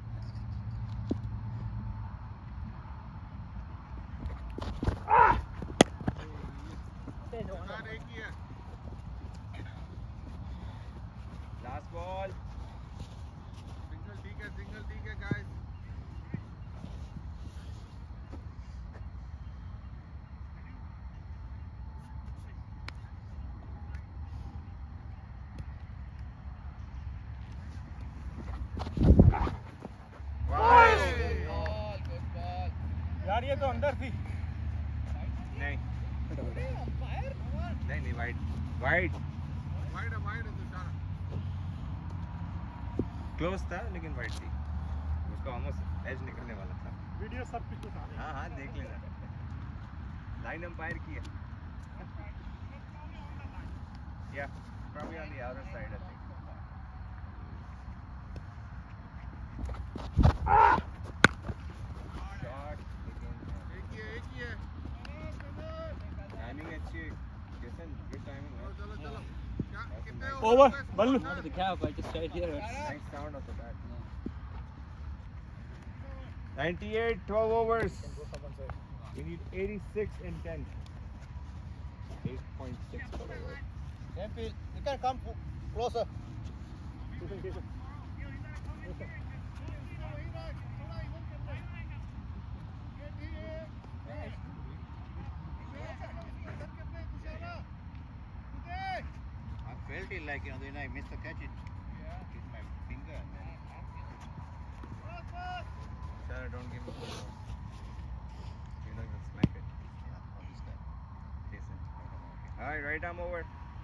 Last ball. Single ठीक है, सिंगल ठीक है गाइस। Ball, good ball. यार ये तो अंदर थी। नहीं नहीं नहीं वाइड वाइड वाइड है, वाइड है तो चार। क्लोज था लेकिन वाइड थी, उसका ऑलमोस्ट एज निकलने वाला था। वीडियो सब कुछ उठा रहे हैं। हाँ हाँ देख लेना, लाइन अंपायर की है या probably on the outer side I think. Shot एक ही है, एक ही है। टाइमिंग अच्छी है किशन, गुड टाइमिंग है। चलो चलो, क्या कितने Over, Ballu. Not the cap, I just stayed here. Nice sound of the bat. ninety-eight, twelve overs. We need eighty-six in ten. eight point six per over. You can come closer. feel like, you know, then I missed the catch, it hit my finger. And then... Sir, don't give me full loss. You know, you'll smack it. Yeah, on this guy. Jason. Okay. Alright, right arm over.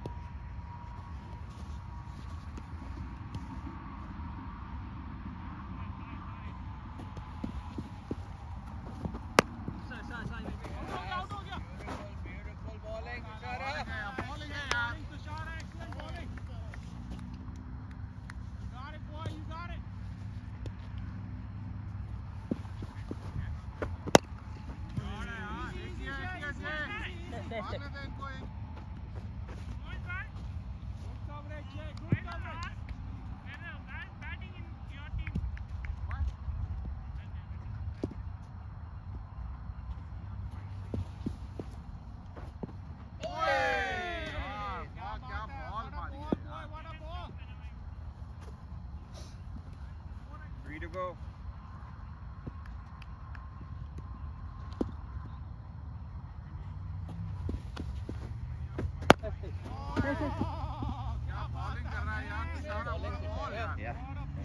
Three to go. Yeah.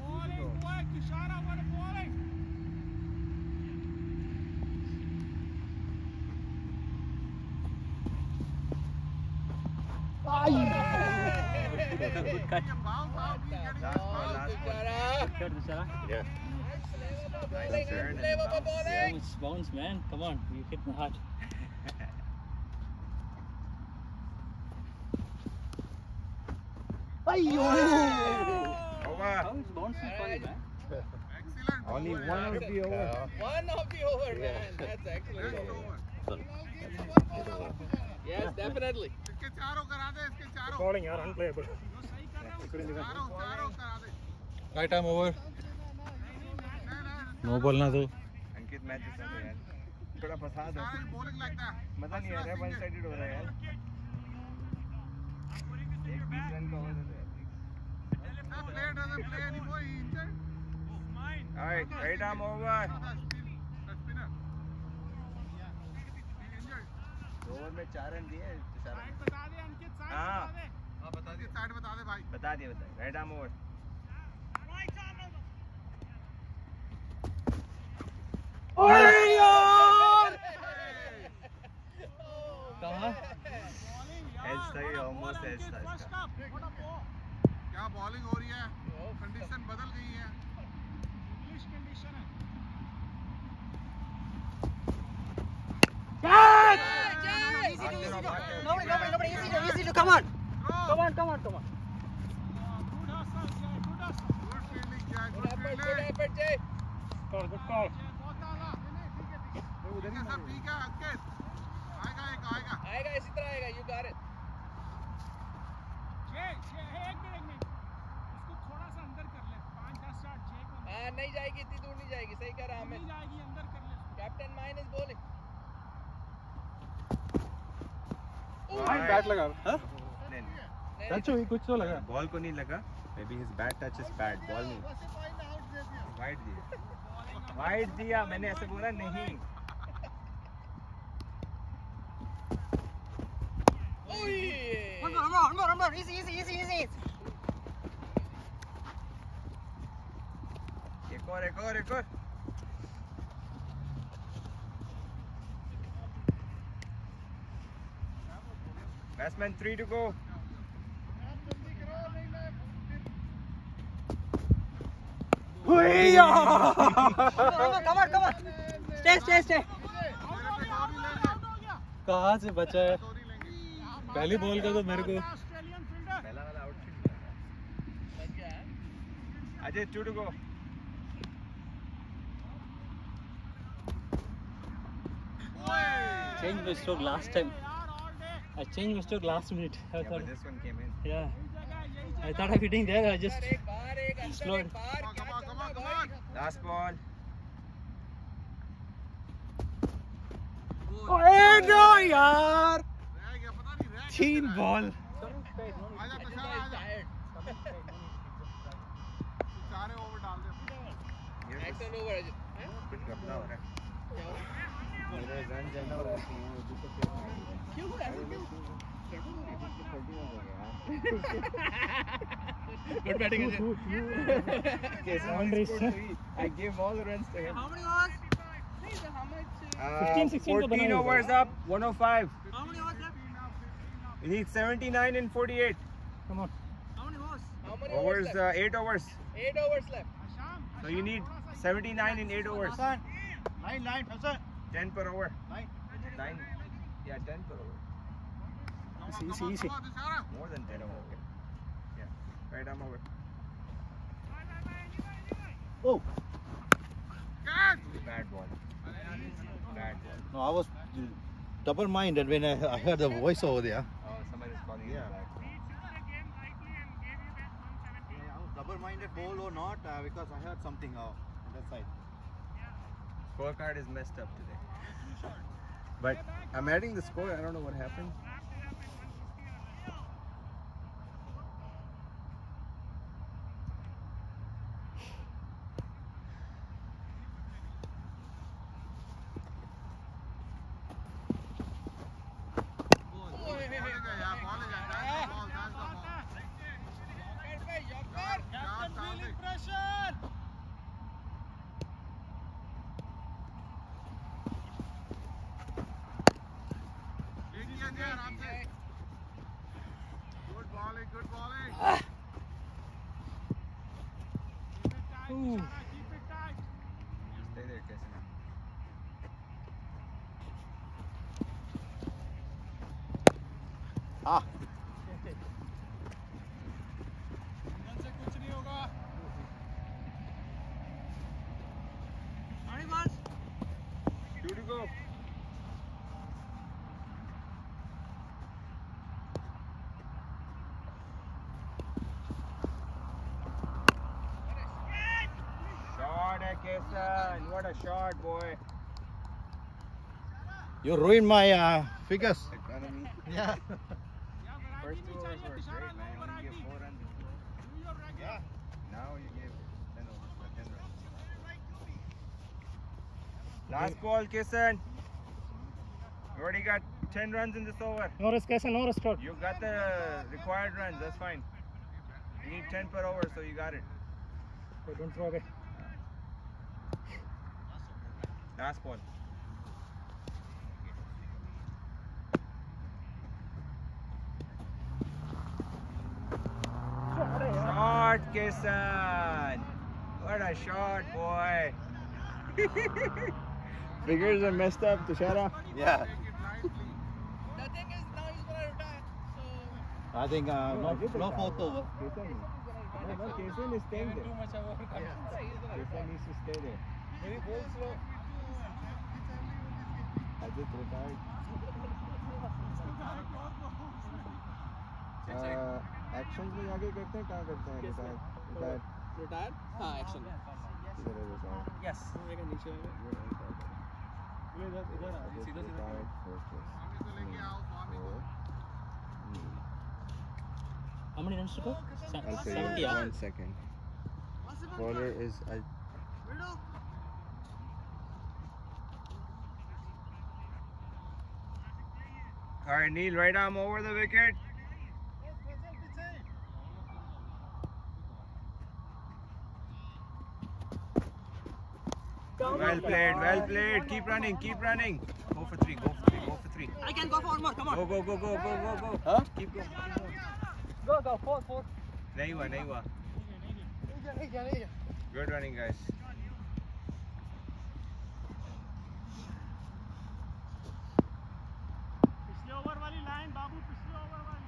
Good catch. Last ball, last ball. Good, Dusara. Yeah. Nice turn. Bounce, bounce, man. Come on, you hit me hard. Over. How is bouncing for you, man? Excellent. Only over, one yaar. of the over. One of the over, man. That's excellent. Over. Yes, definitely. इसके चारों करा दे, इसके चारों। Bowling यार unplayable. चारों, चारों करा दे। Right arm over. नहीं, नहीं, No ball ना दो. अंकित मैच जिसने तो यार थोड़ा फंसा दो सारी bowling लगता है। मजा नहीं आ रहा है वन साइडेड हो रहा है यार एक बीस रन का ओवर है That player doesn't play anymore. He injured. Alright right arm over The spin- the spinner. He injured. Over में चार रन दिए चार रन बता दे अंकित साइड हाँ बता दे हाँ, बता दिए, side बता दे भाई। बता दिए बता right arm over right arm कहाँ? एज था ये ऑलमोस्ट एज था इसका क्या बॉलिंग हो रही है? कंडीशन बदल गई है। इंग्लिश कंडीशन है Nobody, nobody, nobody. Easy to, easy to. Come on. Come on, come on, come on. Good hustle Jay good hustle Good fielding, Jay. Good Good effort, good fielding. effort, Jay. Call, good call. जय बहुत आला ठीक है sir, ठीक है, अंकित। आएगा एक, आएगा। आएगा इसी तरह आएगा. You got it. जय जय एक मिनट एक मिनट इसको थोड़ा सा अंदर कर ले पाँच दस शॉट जय को अंदर हाँ, नहीं जाएगी, इतनी दूर नहीं जाएगी. सही कह रहा नहीं हमें. जाएगी अंदर कर ले Captain mine is bowling. Bat लगा. हाँ? नहीं नहीं टच हुई कुछ तो लगा. बॉल को नहीं लगा maybe his bat touch is bad ball नहीं वाइड दिया वाइड दिया मैंने ऐसे बोला नहीं One more, one more, one more, one more. Easy, easy, easy, easy. एक और एक और एक और batsman three to go Come on, come on, come on. Stay, stay, stay. कहाँ से बचा है? पहली बॉल का तो मेरे को ऑस्ट्रेलियन फील्डर पहला वाला out Ajay two to go Changed my stroke last time. I changed my stroke last minute. I Yeah, thought, but this one came in. yeah. I thought of hitting there. I just अंदर एक बाहर एक अंदर Slowed. एक बाहर. Come क्या on, come on, चल come रहा है on. भाई? Last ball. ए नो यार. रह गया, पता नहीं रह तीन कितना है। बॉल. आजा, This तुषार, guy is आजा। tired. तू चारे ओवर डाल दे। ये Excellent over, Ajit. हैं? कुछ घपला हो रहा है क्या हो रहा है? मेरा रन ज्यादा हो रहा है क्यों ऐसे क्यों? Good batting. I gave all the runs to him. How many overs? Uh, fifteen, sixteen fourteen overs up, one oh five. How many overs left? We need seventy-nine and forty-eight. Come on. How many overs? How many Overs, left? uh, eight overs. Eight overs left. So you need seventy-nine in eight overs. Nine, nine, Hassan. ten per over. Nine. Nine. Yeah, ten per over. Easy, easy, easy. More than ten over. Okay. Yeah. Right arm over. Oh. Bad ball. Bad ball. No, I was double-minded when I, I heard the voice over there. Oh, somebody's calling Yeah. it back. Double-minded ball or not, uh, because I heard something uh, on that side. Scorecard is messed up today. But I'm adding the score. I don't know what happened. Good bowling, good bowling. Stay there, Kesson. Ah, से कुछ नहीं होगा. How many balls? Two to go. Shot, eh, Kesson. What a shot, boy. you ruined my uh, figures. Economy. Yeah. First two overs were great, man. You only gave four runs. Yeah. Now you gave ten overs, uh, ten runs. Last ball, Kesson. You already got ten runs in this over. No risk, Kesson, no risk. You got the required runs, that's fine. You need ten per over, so you got it. Okay, don't throw away. Last ball. Shot, Kesson. What a shot, boy. Figures are messed up, Tushara. Yeah. The thing is, now he's gonna retire. So I think uh, no, no fourth over. Kesson, no, no, Kesson is staying there. too much of over confidence. He's gonna Kesson needs to stay there. Maybe bowl slow. Has it retired? Actions में जाके करते हैं कहाँ करते हैं retire retire Retire? हाँ, action. किधर है रिटायर Yes. मेरे नीचे है. इधर इधर सीधा सीधा How many runs to go? Se- I'll tell seventy. you Yeah. one second. Bowler is uh, all right, Neil, right arm over the wicket. Well played, well played. Keep running, keep running. Go for three, go for three, go for three. I can go for one more. Come on. Go, go, go, go, go, go, go. Huh? Keep going. Go, go. Four, four. नहीं हुआ, नहीं हुआ. Good running, guys. पिछले over वाली line बाबू पिछले over वाली.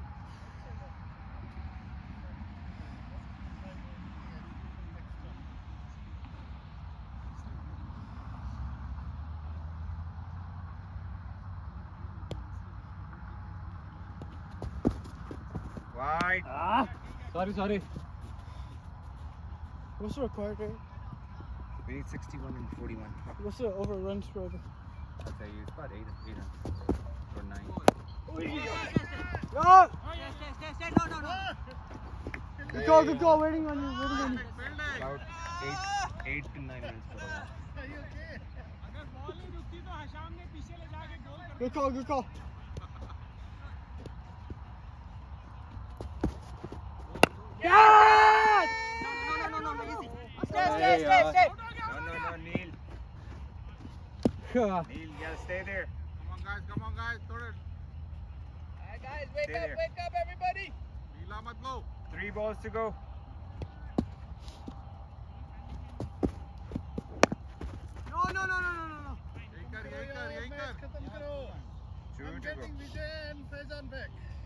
Wide. Ah, sorry, sorry. What's the required rate? We need sixty-one and forty-one. What's the over runs for the? I'll tell you, it's about eight, eight hundred or nine. Yeah! Stay, stay, stay, stay. No, no, no. Good call, good call. Waiting on you, waiting on you. About eight, eight to nine runs per over. अगर ball नहीं रुकती तो हशाम ने पीछे ले जाके गोल कर Good call, good call. stay, stay, stay. No, no, no, Neil. Yeah. Neil, you gotta stay there. Come on guys, come on guys, throw it. Alright guys, wake Stay up, there. wake up everybody. ढीला मत लो. Three balls to go. No, no, no, no, no, no, no. यही कर, यही कर, यही कर. खत्म करो. Two I'm to go. getting Vijay and Faizan back.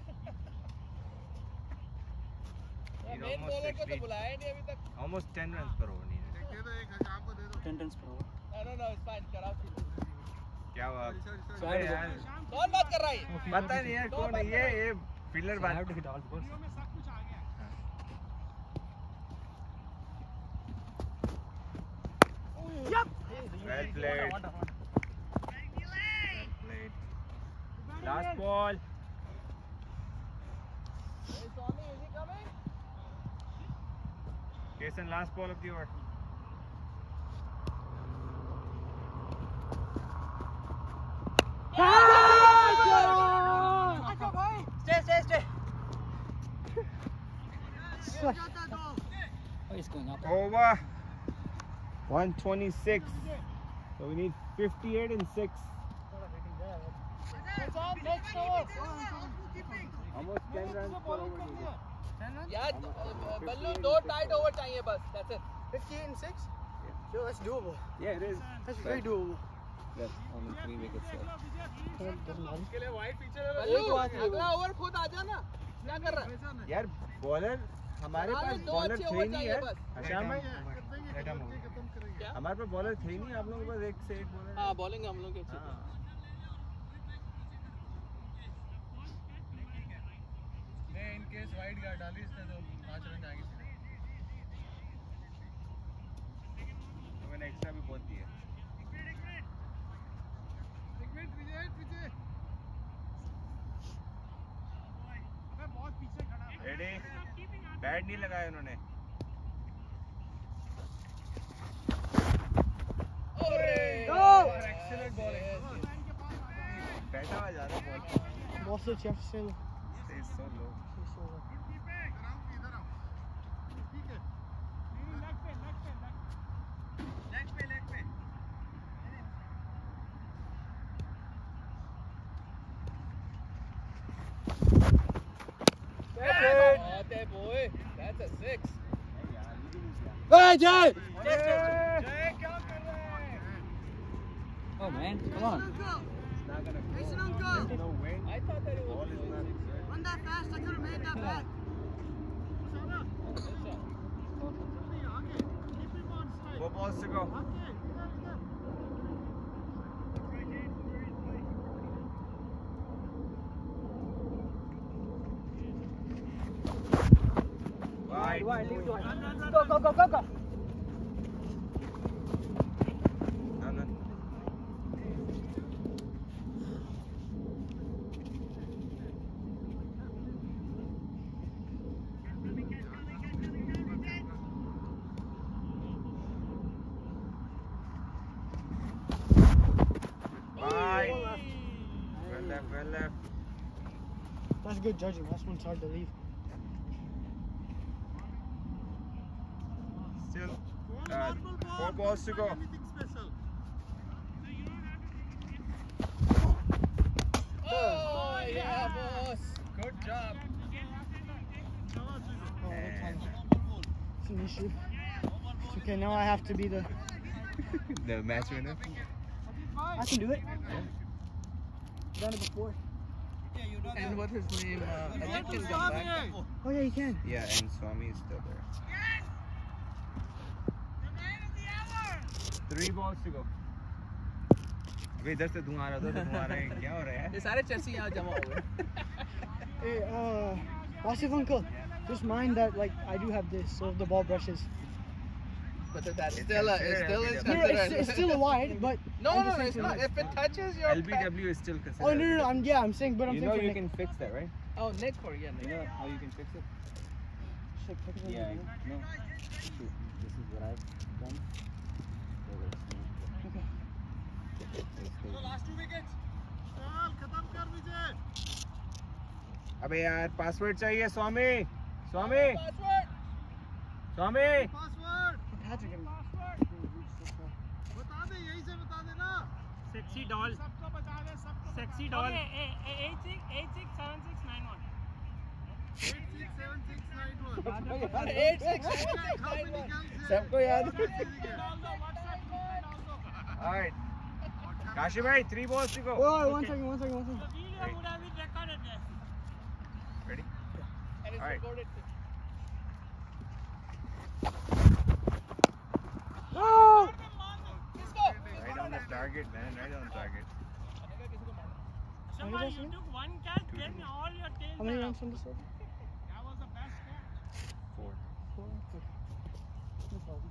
Need main almost bowler को तो six. बुलाया नहीं अभी तक. Almost ten runs per over. Neil. एक दे दो, एक हजाम को दे दो. Ten runs per over. No, no, no, it's fine. कराओ सीधे. क्या हुआ? Sorry, sorry, अबे यार, कौन बात कर रहा है? पता नहीं यार कौन है ये ये फील्डर बात. I have to hit all the balls. Yup. Well played. Well played. Last ball. Hey, Swami, is he coming? Jason, last ball of the over. Stay, stay, stay. Oh, he's going up. Over. one twenty-six. So we need fifty-eight and six. Almost ten runs per over. यार बल्लू दो tight over चाहिए बस. That's it. fifty-eight and six? Sure, that's doable. Yeah, it is. That's very doable. Yes, only three wickets there. बल्लू अगला over खुद आ जाना. क्या कर रहा है? यार बॉलर हमारे हमारे पास दो बॉलर अच्छे थे ही ओवर नहीं चाहिए यार. बस. अच्छा मैं खत्म करेंगे. हमारे पास बॉलर थे ही नहीं. आप लोगों के पास एक से एक बॉलर. हाँ बॉलिंग हम लोग की अच्छी थी. हाँ. नहीं, in case wide guard डाली इसने तो पाँच रन जाएंगे. तो मैंने एक्स्ट्रा भी बहुत दिया. एक मिनट विजय, विजय. मैं बहुत पीछे खड़ा हूँ. रेडी. बैट नहीं लगाया उन्होंने. Excellent bowling. बैठा हुआ जा रहा है ball. Boss it, Jefferson. It's so low. इधर आओ. ठीक है. बहुत है boy. That's a six. Hey, Jay! जय क्या कर रहा है? Oh, man. Come on. It's not gonna go. Jason, uncle. There's no wind. I thought that it Ball was. is not good. Run that fast. I could have made that back. Four balls to go. Wide. Wide, leave it wide. Go, go, go, go, go. No, no. Wide. Well left, well left. That's good judging. That's one's hard to leave. Still uh, four balls to go. Oh yeah, boss. Good job. And It's an issue. It's okay, now I have to be the... the match winner. I can do it. Done it before. And what his name? Uh, Ajit can come back. Oh, yeah, you can. Yeah, and Swami is still there. Three balls to go. अबे इधर से धुआं आ रहा था, उधर धुआं आ रहा है. क्या हो रहा है? ये सारे चर्सी यहाँ जमा हो गए. Hey, uh, Wasif uncle, just mind that, like, I do have this, so if the ball brushes. But that's still, a, it's still is No, no, it's, considered. it's still a wide, but... No, I'm no, just no, saying it's for not. next- If it touches your L B W is still considered. Oh, no, no, no, I'm, yeah, I'm saying, but I'm You saying know for you Nick. can fix that, right? Oh, Nick or yeah, Nick. You know how you can fix it? Shit, pick it up, Yeah, man. no. See, this is what I've done. Okay. Last two wickets. चल खत्म कर विजय. अबे यार password चाहिए स्वामी. स्वामी. Password. Swami. Password. It has Hat trick. बता दे यहीं से बता दे ना Sexy doll. सबको बता दे सबको Sexy doll. eight six eight six seven six nine one. eight six seven six nine one eight six seven six nine one सबको याद Alright. Kashi bhai, three balls to go. Oh, one second, one second, one second. The video would have been recorded there. Ready? and it's Alright. recorded. Oh! Right on the target, man. Right on the target. Shamba, you took one catch, then all your tails How many were runs up. from this side? That was the best catch. Four. Four. Okay. No problem.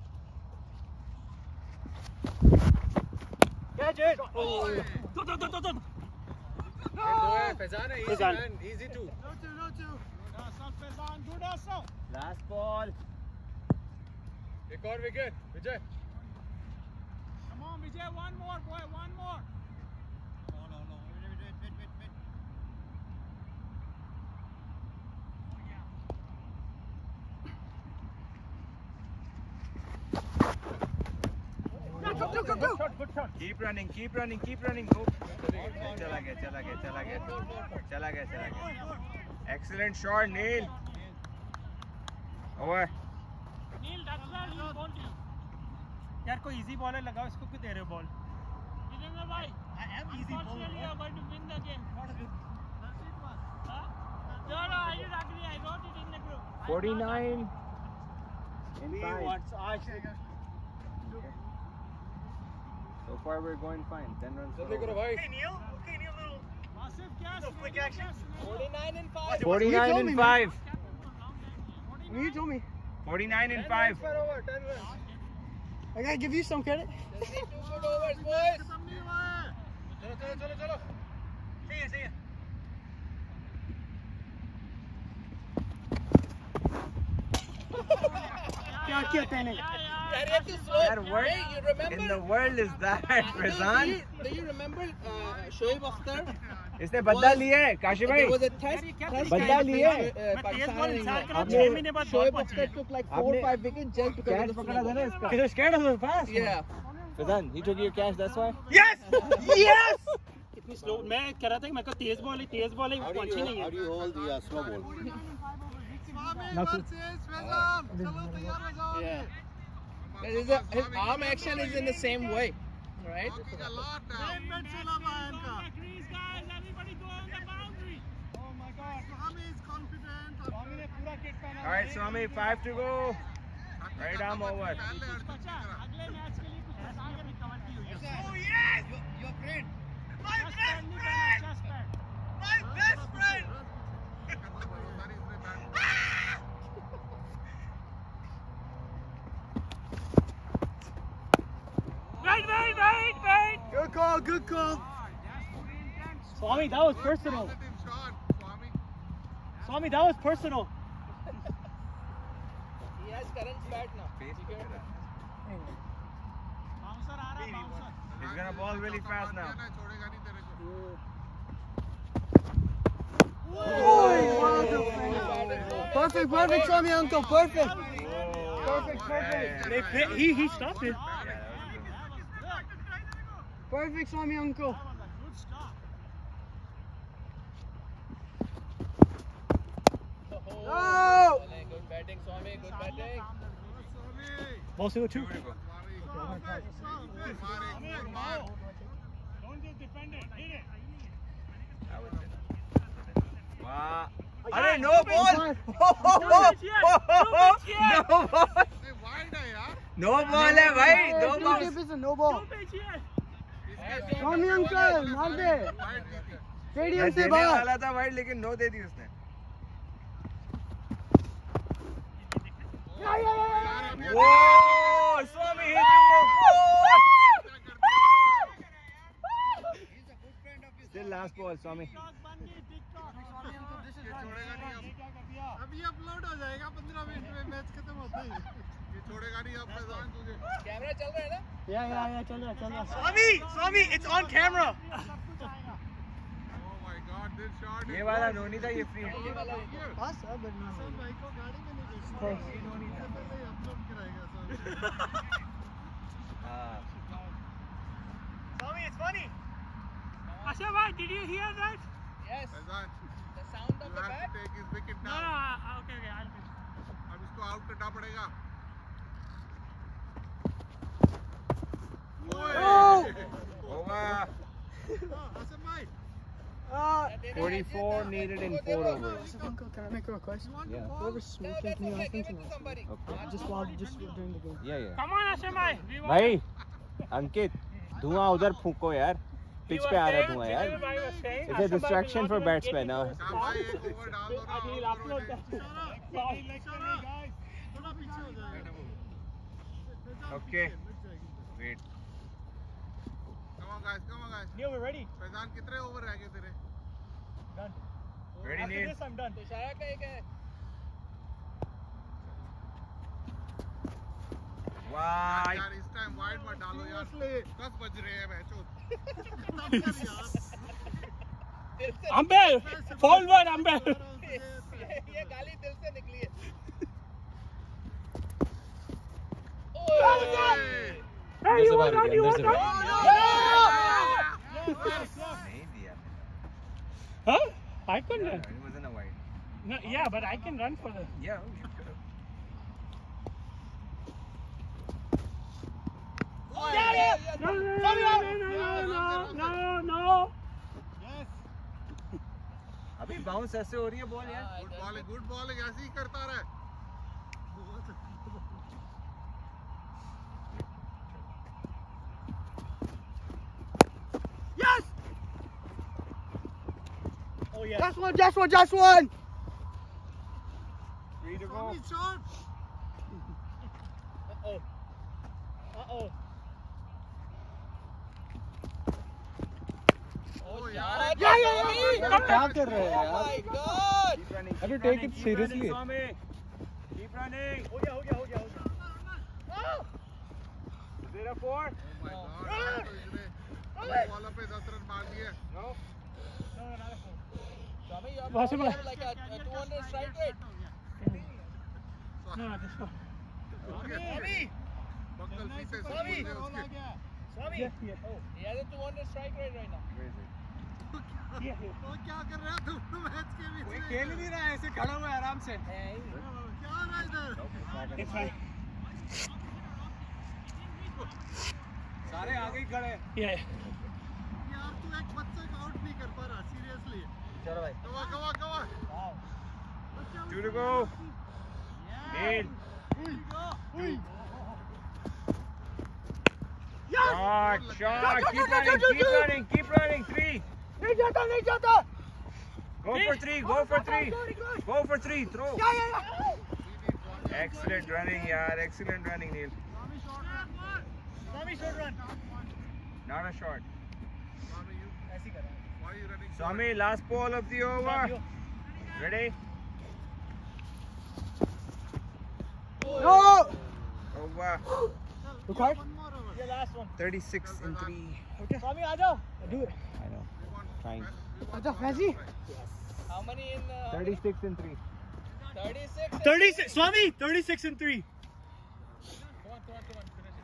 Catch it. Oh. Do, do, do, do, do. Faizan है easy Faizan. man easy two no two no two Asaf Faizan good Asaf Last ball. एक और wicket Vijay come on Vijay one more boy one more no no no wait wait wait wait wait Go, go, go, go! Good shot. Keep running, keep running, keep running. Go. Chala gaya, chala gaya, chala gaya. Chala gaya, chala gaya. Excellent shot, Neil. Over. Neil, that's where you want you. यार कोई easy bowler लगाओ इसको क्यों दे रहे हो ball Virendra bhai, unfortunately you are going to win the game. Huh? No, no, I did agree. I wrote it in the group. forty-nine. In five. आज So far we're going fine. ten runs. for जल्दी करो over. भाई Massive catch. No, quick action. forty-nine and five forty-nine told in me, five. You told me. forty-nine in five. for over ten runs I gotta give you some credit. just need two good overs boys खत्म नहीं हुआ है चलो चलो चलो चलो सही है सही है क्या किया तैने? Daddy, you have to slow That word hey you remember in the world is that, do, do, Faizan? you, do you remember uh, Shoaib Akhtar इसने बदला लिया है, काशी भाई. there was a test test बदला match लिया between, है. uh, तेज Pakistan बॉल and इंतजार England करो, आपने- छह महीने बाद बॉल Shoaib पहुंची Akhtar है. took like four or आपने- five wickets just because Catch of the पकड़ा था ना slow इसका. He's scared of the pass. yeah Faizan, he took your catch, that's why. Yes! Yes! इतनी स्लो मैं कह रहा था कि मेरे को तेज बॉल है तेज बॉल है वो पहुंची नहीं है you hold the uh, slow ball Swami versus Faizan चलो तैयार हो जाओ yeah his, his arm action is in the same way right talking a lot now चला भाई इनका Crease, guys, everybody go on the boundary. oh my god Swami is confident स्वामी ने पूरा kit पहना All right, Swami, five to go. Right arm over. बचा, अगले match के लिए कुछ बचा के रिकवर की हुई है. oh yes your friend my Just pad नहीं पहना, just pad. my best friend Wait, wait, wait, wait. Good call, good call. Swami that was personal positive shot Swami Swami that was personal he has Karan's bat now Bouncer आ रहा है, bouncer. He's gonna ball really fast now. छोड़ेगा नहीं तेरे को Perfect, perfect, Swami uncle, perfect. Perfect, perfect. They, they, he he stopped it Perfect, Swami uncle. Good stop. oh good batting Swami good batting ball single two Beautiful. Don't just defend it. Hit it. I would say that. Wow. अरे no ball. No ball. Wide है यार No ball है भाई. No Two ball. keepers and no ball. Two pitch here. Swami uncle, मार दे. Wide दी थी Stadium मैं से देने बाहर. वाला था वाइड लेकिन no दे दी उसने. Whoa! Swami hit him for four. Still last ball, Swami. Talk बन गई, big talk. छोड़ेगा नहीं अब अब ये अपलोड हो जाएगा पंद्रह मिनट में मैच खत्म होता ही ये छोड़ेगा नहीं अब फैजान तुझे कैमरा चल रहा है ना Yeah, yeah, yeah, चल रहा, चल रहा. Swami Swami it's on camera oh my god This shot ये is वाला good. नो नहीं था, ये फ्री हिट ये वाला Here. पास है but not सर भाई को गाड़ी में नहीं भेजना। Close. ये नो नहीं था, पहले ही upload कराएगा सर। हाँ Swami, it's funny. Asha bhai, did you hear that? Yes. Faizan, The sound of you the have bat. to take his wicket No, no, now. uh, okay, okay, I'll finish. अब इसको out करना पड़ेगा। Oh! over. Asif भाई, forty-four needed in four overs. Uncle, can I make a request? you want Yeah. to bowl? Whoever's No, smoking, that's can you okay. ask them Give to it to not somebody. Okay. Just while, just during the game. Yeah, yeah. Come on, Asha bhai. We want भाई अंकित धुआं उधर फूको यार, pitch पे आ रहा है धुआं यार. It's a distraction for batsmen now. शाम भाई एक ओवर डाल दो ना, He'll out upload करो that. ये। Throda piche ho jayega. Okay. Wait. Come on guys, come on guys. Neil, we're ready. Faizan कितने ओवर रह गए तेरे? Done. Ready, After Neil? this, I'm done. इशारा का एक है. Wide. यार इस टाइम वाइड मत डालो यार, दस बज रहे हैं मैचों। Umpire, forward, umpire. ये गाली दिल से निकली है. Hey, you want on, you want on? नहीं दिया. Huh? I can Yeah, run. it wasn't a wide. No, yeah, but I can run for the. Yeah. you could have. No, no, no, no, no, no, no, no. अभी bounce ऐसे हो रही है ball यार. Good bowling, good bowling, ऐसे ही करता रहे। Yes. Oh yeah. Just one, just one, just one! Three to go. Tommy shot. Uh oh. Uh oh. Oh यार, Yeah, yeah, yeah, yeah. क्या कर रहे हैं Oh यार? my God. Keep running. Have you take it seriously? Keep running. Keep running. हो गया, हो गया, हो गया, हो गया. Is it a four? Oh my God, यार तो इसने बॉलर पे दस रन मार दिए। No. No, no, not a four. Swami, you have Possible. you have like a, a two hundred strike rate. No, no, this one. Swami, बक्कल पीछे से Swami. बोल दे उसके। Swami. Yes, yes. Oh, He has a two hundred strike rate right now. Where is it? yeah, yeah. तो क्या कर रहा है तुम मैच के बीच में? खेल ही नहीं रहा है, ऐसे खड़ा हुआ है आराम से. Hey. क्या हो रहा है इधर? It's fine. सारे आगे ही खड़े हैं. Yeah, yeah. यार तू एक बच्चे को आउट नहीं कर पा रहा, सीरियसली। चलो भाई. Come on, come on, come on. Two to go. Neil. Shot, shot. Keep running, keep running, keep running. Three. नहीं जाता, नहीं जाता! Go for three, go for three. Go for three, throw. Yeah, yeah, yeah! Excellent running, yaar. Excellent running, Neil. Swami should run. Not a shot. Swami, you, ऐसे ही कर रहा है. why are you running? Swami, last ball of the over. Ready? No! Over. Look hard. Yeah, last one. thirty-six in three. Swami, आ जाओ. Do it. I know. Trying. Acha, Fazzy. How many in uh, thirty-six in three. thirty-six? Thirty-six. Swami, thirty-six and three. Come on, come on, come on. Finish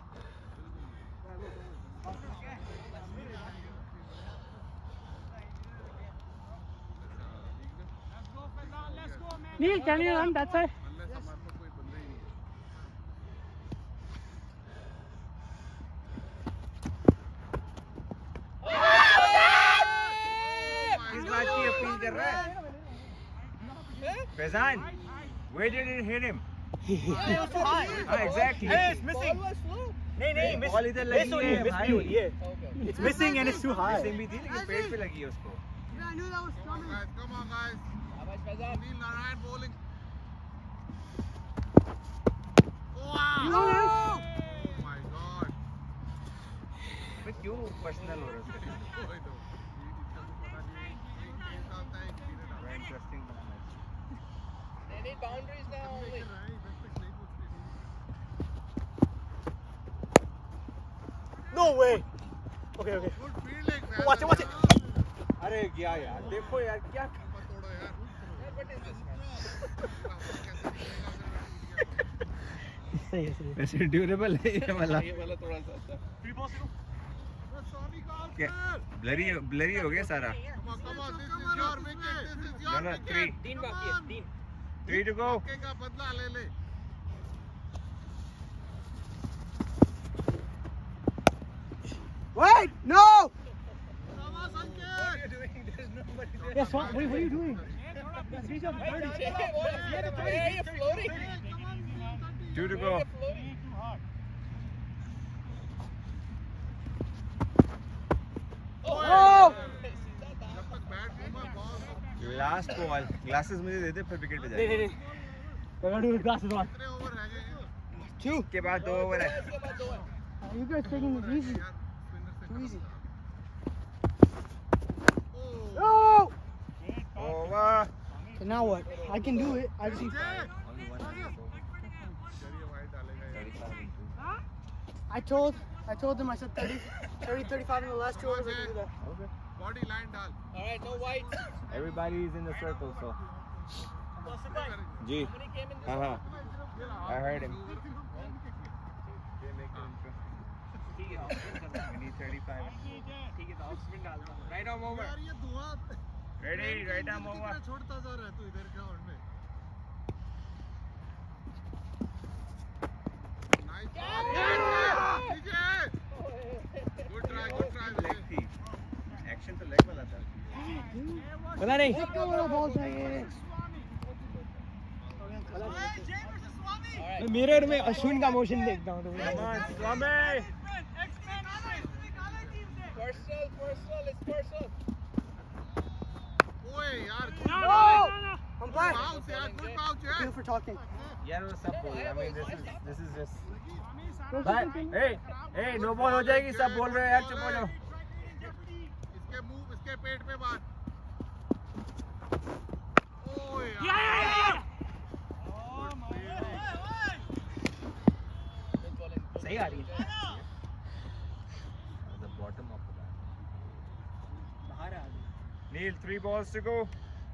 Neil, can you run that side? Unless हमारे पास कोई बंदा ही नहीं है। किस बात की appeal कर रहा है? Fezan, where did it hit him? हाँ, exactly. Hey, it's missing. Ball was slow. नहीं नहीं miss. Ball इधर Miss लगी हुई है है, miss भाई. भी हुई है. Okay. It's missing and it's too high. Missing भी थी लेकिन पेट पे लगी है उसको. Yeah, I knew that was Come on, guys, come on, guys. Shabash, Faizan. Neil Narayan bowling. Wow! No! Oh my God. मैं क्यों पर्सनल हो रहा है? कोई तो, ये इसका तो पता नहीं है। एक तेज डालता है, एक धीरे डालता बड़ा इंटरेस्टिंग बना match. They need boundaries now है। only. इधर है, इधर तक नहीं पहुंचने No way. Okay, okay. Good fielding, man. Watch it, watch it. I अरे गया यार, देखो यार क्या तोड़ो यार। सही है सही है। वैसे ड्यूरेबल है ये वाला। ये वाला थोड़ा सा अच्छा। स्वामी का क्या ब्लरी ब्लरी हो गया सारा। Come on, come on, this is your wicket, this is your No, no, wicket. three. तीन Come बाकी है, on. तीन। Three to go. मौके का बदला ले ले। Wait, no! शाबाश अंकित। Yes, what, what, what are you doing? These are dirty. Hey, you're floating. Two to go. Oh! जब तक बैट घूमा बॉल लास्ट बॉल, ग्लासेस मुझे दे दे फिर विकेट पे दे जाएगा। दे दे I gotta do the glasses on. कितने ओवर रह गए हैं? Two. के बाद दो ओवर है। इसके बाद दो है। You guys taking it easy. यार स्पिनर से Too easy. Oh No! Over. Okay, now what? I can do it. I just need... चलिए वाइड डालेगा यार। I told, I told them I said thirty, thirty, thirty-five in the last two overs. I can do that. Body line डाल। All right, no white. Everybody is in the circle, so. जी। Somebody came in this हाँ हाँ। I heard him. ठीक है, We need thirty-five. ठीक है, तो off spin डाल दो। Right arm over. यार ये धुआं Ready, right arm over. कितना छोड़ता जा रहा है तू इधर ग्राउंड में। Nice ball. Vijay. Good try, good try Leg Vijay. थी। Action तो leg वाला था। पता नहीं Let go of the ball, चाहिए. All right. मिरर में अश्विन का मोशन देखता हूँ तो स्वामी। Personal, personal, it's personal. ओए यार No! I'm glad. बाउंस यार गुड बाउंस Thank है। you for talking. यार वो सब बोल रहे हैं। I mean this is this is just. Where's But the thing? hey hey no ball हो जाएगी सब बोल रहे हैं यार चुप हो जाओ। इसके मुंह इसके पेट पे बात। ओए यार। Good bowling. सही आ रही है The bottom of the bat. बाहर आ गई Neil, three balls to go.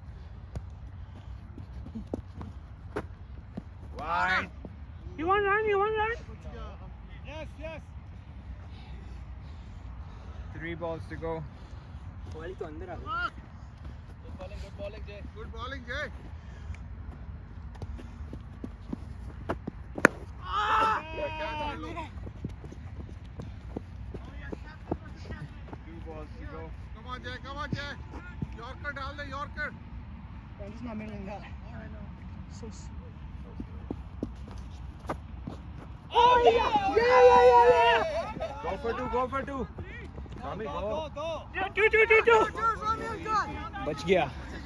Wide. You want run? You want run? Yes yes. Three balls to go. वाली तो अंदर आ गई Good bowling, good bowling, Jay. Good bowling Jay. Two balls to go. Come on Jay, come on Jay. Yorker डाल दे yorker. I'm just not middling that. I know. So. s- Oh, yeah! Yeah, yeah, yeah, yeah. Go for two. Go for two. Tommy, go. Two, two, two, two. बच गया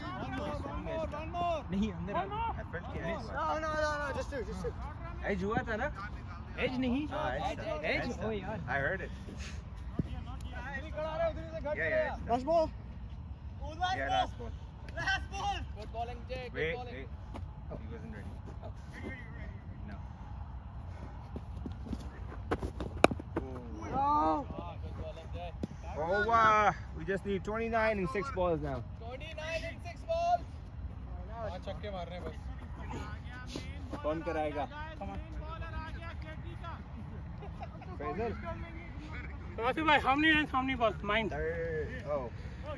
नहीं अंदर आ I felt कि edge हुआ. No, no, no, no. Just two, just two. Edge हुआ था ना? गया एज नहीं हाँ, edge था. edge? Edge था. Oh, यार. I heard it. Yeah, yeah. edge था. Last ball. Yeah, last ball. Good bowling, Jay. Good Wait, bowling. wait. Oh, he wasn't ready. No. No. Ah, good bowling, Jay. Oh, wow. We just need twenty-nine and six balls now. twenty-nine and six balls. हाँ छक्के मारने बस। कौन कराएगा? Faisal? Rafi bhai, how many runs, how many balls? Mine. Third. Oh.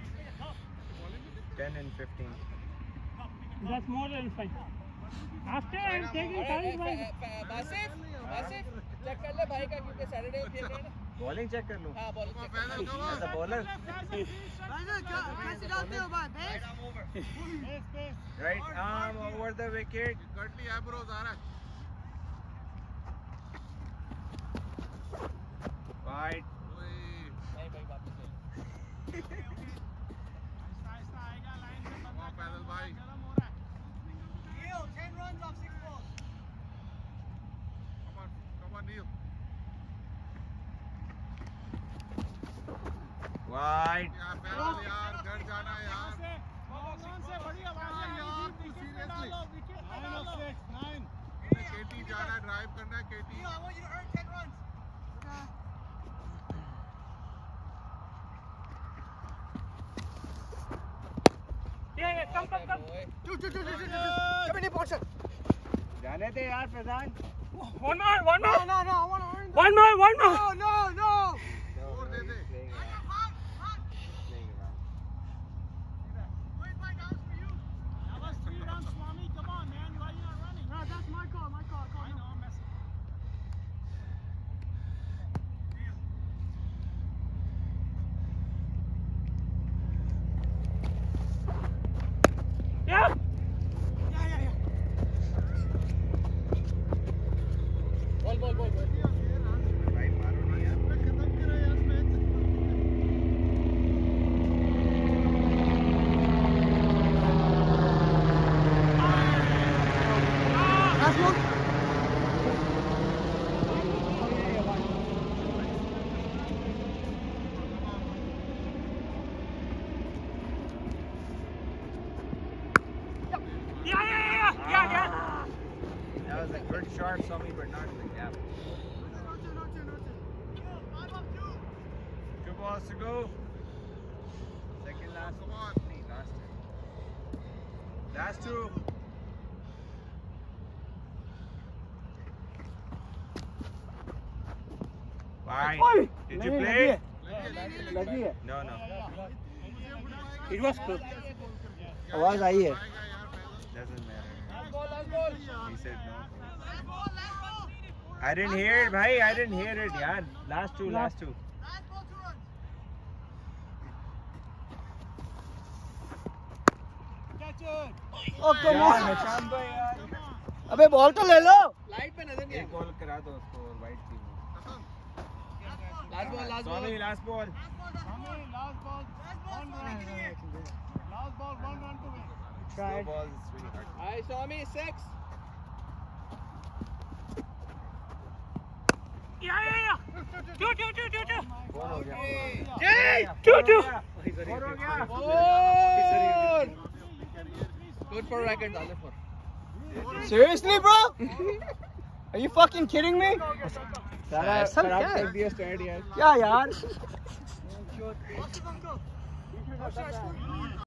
ten and fifteen. That's more than fine. After I'm taking All right, time, eh, fa- fa- Basif, Basif, check कर ले भाई का क्योंकि Saturday खेल रहे हैं ना. Bowling check कर लूँ. हाँ, bowling check कर पैदल ले. Come As a on. bowler. Right arm over the wicket. गटली आईब्रोज आ रहा है। Wide. ओए नहीं भाई वापस ले. कम ऑन पैदल भाई। Come on, come on Neel. Wide. यार पैदल यार घर जाना है यार। यार तू सीरियसली। केटी जाना है ड्राइव करना है केटी। कभी नहीं पहुंच सकता। जाने दे यार Faizan. One more, one more, No, no, I want to earn one more, one more. No, no, no. और दे दे That was three runs, Swami. Come on, man. Why are you not running? No, that's my call, my call. call I know, I'm messing. Yeah. भाई मारो नहीं यार। खत्म करो यार match Last one. Yeah, yeah, yeah, yeah, yeah. That was a good shot, Swami, but not in the gap. Two balls to go. Second last. Come on. नहीं, last. Last two. Fine. Oi. Did you नहीं, play? लगी है, लगी लगी है, No, no. It was close. आवाज आई है। Doesn't matter. He said no. I didn't hear it, bhai. I didn't hear it, yaar. Last two, last two. ओ कम यार, on. निशान भाई यार। अबे बॉल तो ले लो। लाइट पे नजर नहीं एक बॉल करा दो उसको और white team. Last ball last ball Swami, last ball. Last ball, one run. Last ball, one run to win. Slow Tried. balls, it's really hard. Hi Swami, six. Yeah, yeah, yeah. Two, two, two, two, two. Four हो गया। Jay! Two, two. Four हो गया। Four. Good for record, other four. Seriously, bro? Are you fucking kidding me? सारा ऐसा खराब क्या है? कर दिया स्टैंड यार। क्या यार?